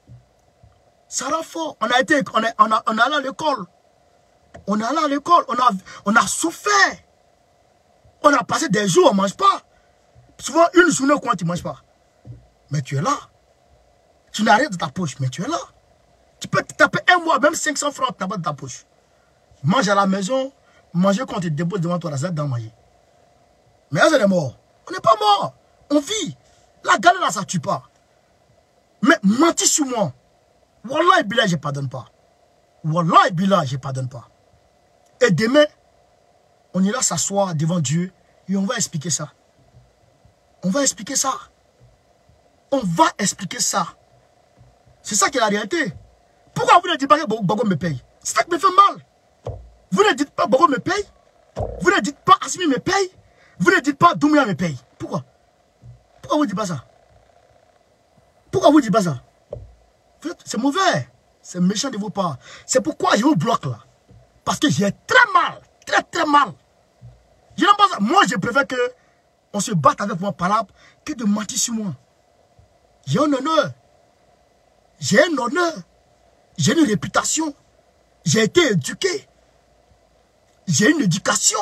Ça rend fort. On est allé à l'école. On est allé à l'école. On a souffert. On a passé des jours, on ne mange pas. Souvent, une journée, quand tu ne manges pas. Mais tu es là. Tu n'as rien de ta poche, mais tu es là. Tu peux te taper un mois, même 500 francs, tu n'as pas de ta poche. Mange à la maison, manger quand tu te déposes devant toi, la zette dans mailler. Mais là, c'est mort. On n'est pas mort. On vit. La galère là, ça ne tue pas. Mais mentir sur moi. Wallah Billah, je ne pardonne pas. Wallah Billah, je ne pardonne pas. Et demain, on ira s'asseoir devant Dieu et on va expliquer ça. On va expliquer ça. On va expliquer ça. C'est ça qui est la réalité. Pourquoi vous ne dites pas que Bago me paye? C'est ça qui me fait mal. Vous ne dites pas Bago me paye. Vous ne dites pas Assimi me paye. Vous ne dites pas Doumbouya me paye. Pourquoi? Pourquoi vous ne dites pas ça? Pourquoi vous ne dites pas ça? C'est mauvais. C'est méchant de vos part. C'est pourquoi je vous bloque là. Parce que j'ai très mal. Très très mal. Je n'aime pas ça. Moi je préfère que on se batte avec moi par que de mentir sur moi. J'ai un honneur. J'ai un honneur. J'ai une réputation. J'ai été éduqué. J'ai une éducation.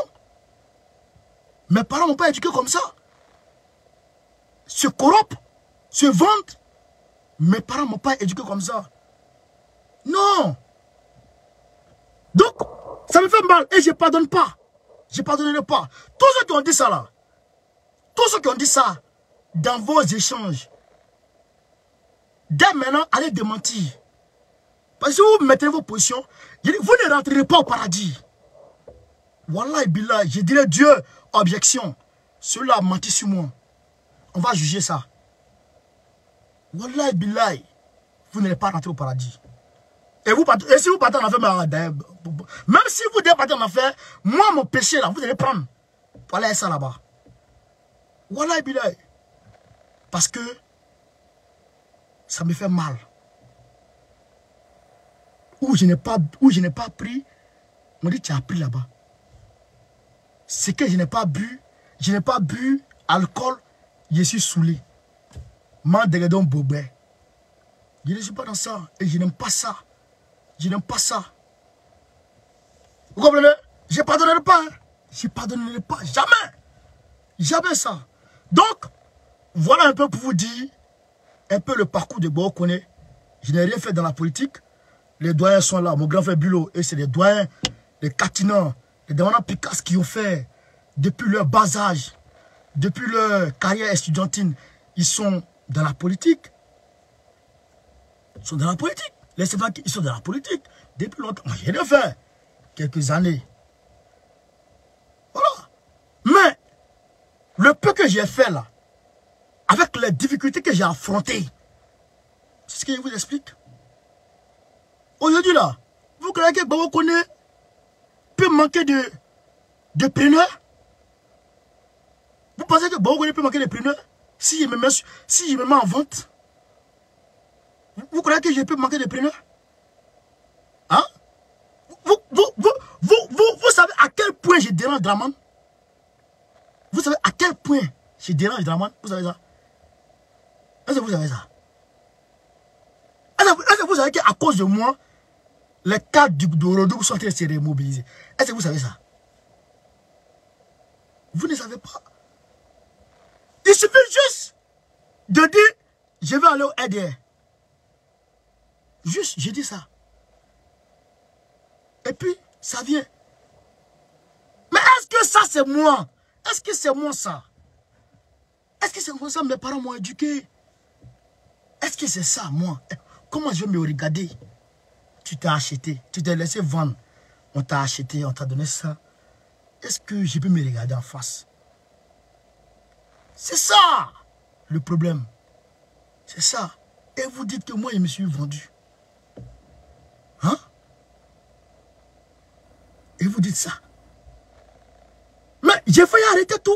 Mes parents ne m'ont pas éduqué comme ça. Se corrompre, se vendre. Mes parents ne m'ont pas éduqué comme ça. Non. Donc, ça me fait mal et je ne pardonne pas. Je ne pardonnerai pas. Tous ceux qui ont dit ça là, tous ceux qui ont dit ça dans vos échanges, dès maintenant, allez démentir. Parce que si vous mettez vos positions, vous ne rentrerez pas au paradis. Wallah billah, je dirais Dieu, objection. Cela a menti sur moi. On va juger ça. Wallah billah, vous n'allez pas rentrer au paradis. Et si vous partez en affaire, même si vous devez partir en affaire, moi mon péché là, vous allez prendre. Pour aller ça là-bas. Wallah billah. Parce que ça me fait mal. Où je n'ai pas pris, on dit tu as pris là-bas. C'est que je n'ai pas bu alcool, je suis saoulé. Mandegedon bobé. Je ne suis pas dans ça et je n'aime pas ça. Je n'aime pas ça. Vous comprenez? Je ne pardonnerai pas. Hein? Je ne pardonnerai pas. Jamais. Jamais ça. Donc, voilà un peu pour vous dire un peu le parcours de Bao Koné. Je n'ai rien fait dans la politique. Les doyens sont là. Mon grand frère Bulot, et c'est les doyens, les Katinans, les Damana Picasso qui ont fait depuis leur bas âge, depuis leur carrière estudiantine, ils sont dans la politique. Ils sont dans la politique. Les Sévans, ils sont dans la politique. Depuis longtemps, moi j'ai rien fait. Quelques années. Le peu que j'ai fait là, avec les difficultés que j'ai affrontées, c'est ce que je vous explique. Aujourd'hui là, vous croyez que Babo Koné peut manquer de preneurs? Vous pensez que Babo Koné peut manquer de preneurs si je me mets en vente? Vous croyez que je peux manquer de preneurs? Hein? Vous savez à quel point je dérange Draman? Vous savez à quel point je dérange Draman? Vous savez ça? Est-ce que vous savez ça? Est-ce que vous savez qu'à cause de moi, les cadres de Rodou sont en train de se remobiliser? Est-ce que vous savez ça? Vous ne savez pas. Il suffit juste de dire, je vais aller au RDR. Juste, j'ai dit ça. Et puis, ça vient. Mais est-ce que ça, c'est moi? Est-ce que c'est moi, ça? Est-ce que c'est moi, ça? Mes parents m'ont éduqué. Est-ce que c'est ça, moi? Comment je vais me regarder? Tu t'es acheté, tu t'es laissé vendre. On t'a acheté, on t'a donné ça. Est-ce que je peux me regarder en face? C'est ça, le problème. C'est ça. Et vous dites que moi, je me suis vendu. Hein? Et vous dites ça. Mais j'ai failli arrêter tout.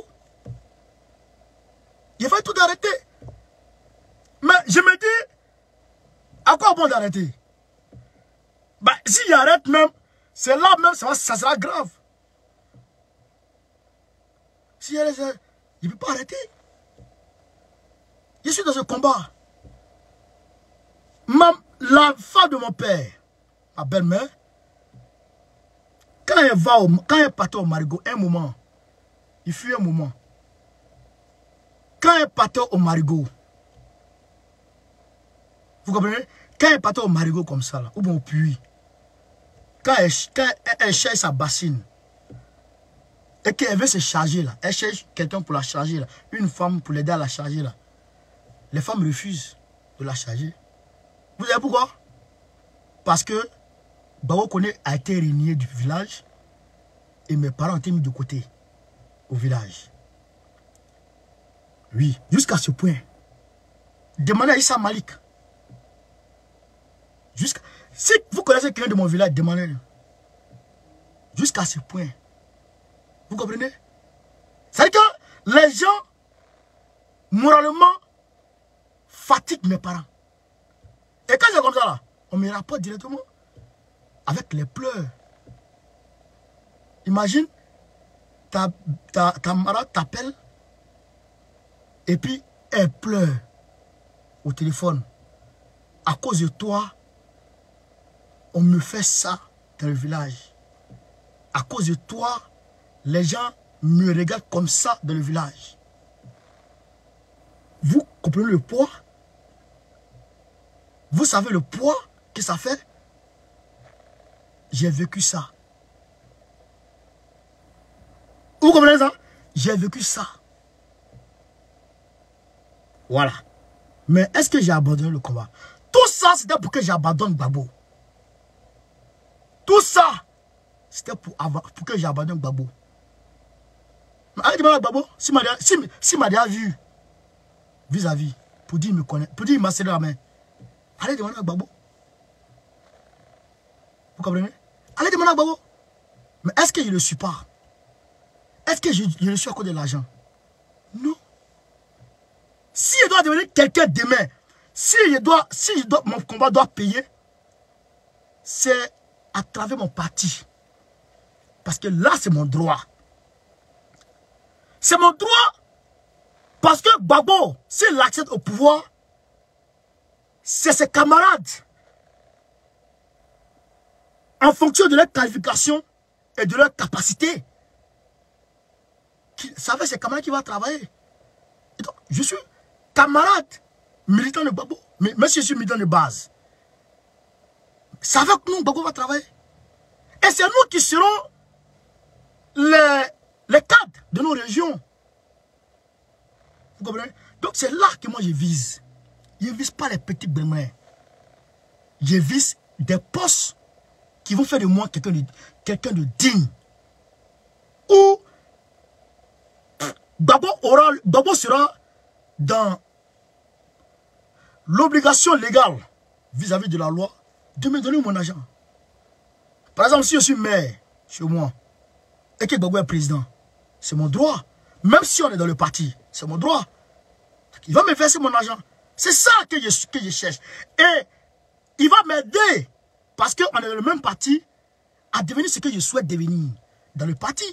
J'ai failli tout arrêter. Mais je me dis, à quoi bon d'arrêter? Bah, si j'arrête même, c'est là même, ça sera grave. Si j'arrête, je ne peux pas arrêter. Je suis dans ce combat. La femme de mon père, ma belle-mère, quand elle partait au Marigot, un moment, il fut un moment. Quand elle partait au Marigot, vous comprenez? Quand elle partait au Marigot comme ça, là, ou bien au puits, quand elle cherche sa bassine, et qu'elle veut se charger là, elle cherche quelqu'un pour la charger là, une femme pour l'aider à la charger là, les femmes refusent de la charger. Vous savez pourquoi? Parce que Babo Koné a été régné du village et mes parents ont été mis de côté au village. Oui, jusqu'à ce point. Demandez à Issa Malik. Si vous connaissez quelqu'un de mon village, demandez-le. Jusqu'à ce point. Vous comprenez? C'est que les gens, moralement, fatiguent mes parents. Et quand c'est comme ça, là, on me rapporte directement avec les pleurs. Imagine, ta marade t'appelle et puis elle pleure au téléphone. À cause de toi, on me fait ça dans le village. À cause de toi, les gens me regardent comme ça dans le village. Vous comprenez le poids? Vous savez le poids que ça fait? J'ai vécu ça. Vous comprenez ça? J'ai vécu ça. Voilà. Mais est-ce que j'ai abandonné le combat? Tout ça, c'était pour que j'abandonne Gbagbo. Tout ça, c'était pour que j'abandonne Gbagbo. Allez demander à Gbagbo, si m'a déjà vu vis-à-vis, pour dire qu'il me connaît, pour dire qu'il m'a serré la main. Allez demander à Gbagbo. Vous comprenez? Allez demander à Gbagbo. Mais est-ce que je ne le suis pas? Est-ce que je le suis à cause de l'argent? Non. Si je dois devenir quelqu'un demain, si mon combat doit payer, c'est à travers mon parti. Parce que là, c'est mon droit. C'est mon droit. Parce que Gbagbo, s'il accède au pouvoir, c'est ses camarades. En fonction de leur qualification et de leur capacité. Ça fait ses camarades qui vont travailler. Et donc, je suis camarade militant de Gbagbo. Mais même si je suis militant de base. C'est avec nous que Gbagbo va travailler. Et c'est nous qui serons les cadres de nos régions. Vous comprenez? Donc c'est là que moi je vise. Je ne vise pas les petits bémins. Je vise des postes qui vont faire de moi quelqu'un de digne. Ou Gbagbo sera dans l'obligation légale vis-à-vis de la loi de me donner mon argent. Par exemple, si je suis maire chez moi et que Gbagbo est président, c'est mon droit. Même si on est dans le parti, c'est mon droit. Il va me verser mon argent. C'est ça que je cherche. Et il va m'aider, parce qu'on est dans le même parti, à devenir ce que je souhaite devenir dans le parti.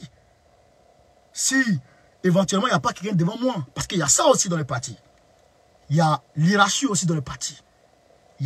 Si éventuellement il n'y a pas quelqu'un devant moi, parce qu'il y a ça aussi dans le parti. Il y a l'hierarchie aussi dans le parti. Il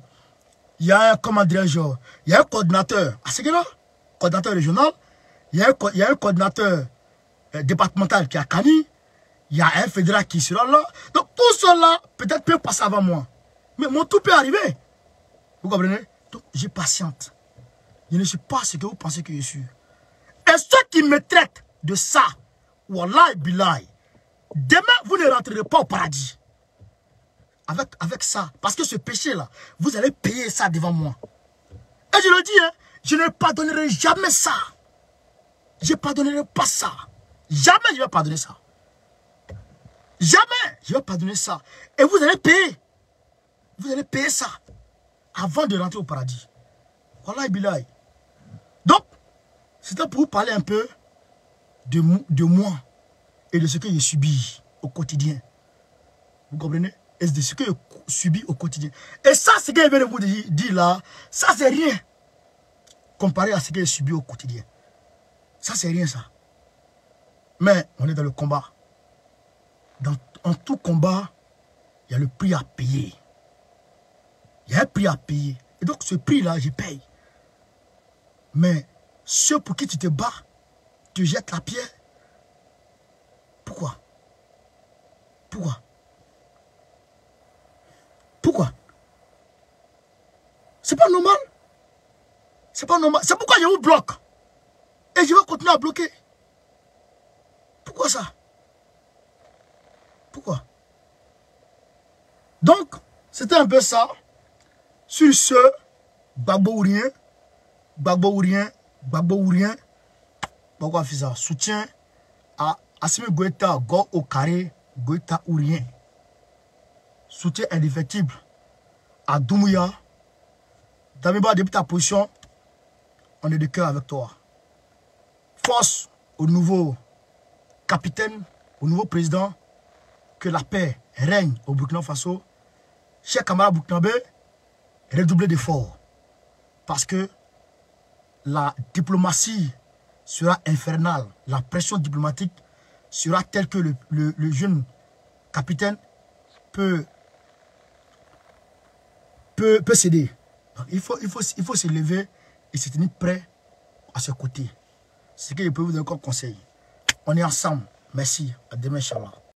y a un comment dirais-je, il y a un coordinateur à ce là, coordinateur régional, il y a un coordinateur départemental qui est à Kani, il y a un fédéral qui sera là. Donc tout cela peut-être peut passer avant moi. Mais mon tout peut arriver. Vous comprenez? Donc j'ai patiente. Je ne suis pas ce que vous pensez que je suis. Et ceux qui me traitent de ça, wallahi billahi, demain vous ne rentrerez pas au paradis. Avec ça. Parce que ce péché-là, vous allez payer ça devant moi. Et je le dis, hein, je ne pardonnerai jamais ça. Je ne pardonnerai pas ça. Jamais je vais pardonner ça. Jamais je vais pardonner ça. Et vous allez payer. Vous allez payer ça avant de rentrer au paradis. Wallahi billahi. Donc, c'était pour vous parler un peu de moi et de ce que je subis au quotidien. Vous comprenez? Et de ce que je subis au quotidien. Et ça, ce que je viens de vous dire là, ça c'est rien comparé à ce que je subis au quotidien. Ça c'est rien ça. Mais on est dans le combat. En tout combat, il y a le prix à payer. Il y a un prix à payer. Et donc ce prix-là, je paye. Mais ceux pour qui tu te bats, tu jettes la pierre. Pourquoi? Pourquoi? Pourquoi? C'est pas normal. C'est pas normal. C'est pourquoi je vous bloque. Et je vais continuer à bloquer. Pourquoi ça? Pourquoi? Donc, c'était un peu ça. Sur ce, Gbagbo ou rien. Gbagbo ou rien. Gbagbo ou rien. Pourquoi faire ça? Soutien à Assimi Goïta, Go au carré, Goïta ou rien. Soutien indéfectible à Doumbouya. Damiba, depuis ta position, on est de cœur avec toi. Force au nouveau capitaine, au nouveau président, que la paix règne au Burkina Faso. Chers camarades burkinabés, redoublez d'efforts. Parce que la diplomatie sera infernale. La pression diplomatique sera telle que le jeune capitaine peut céder. Donc, il faut se lever et se tenir prêt à ses côtés. C'est ce que je peux vous donner comme conseil. On est ensemble. Merci. À demain, Inch'Allah.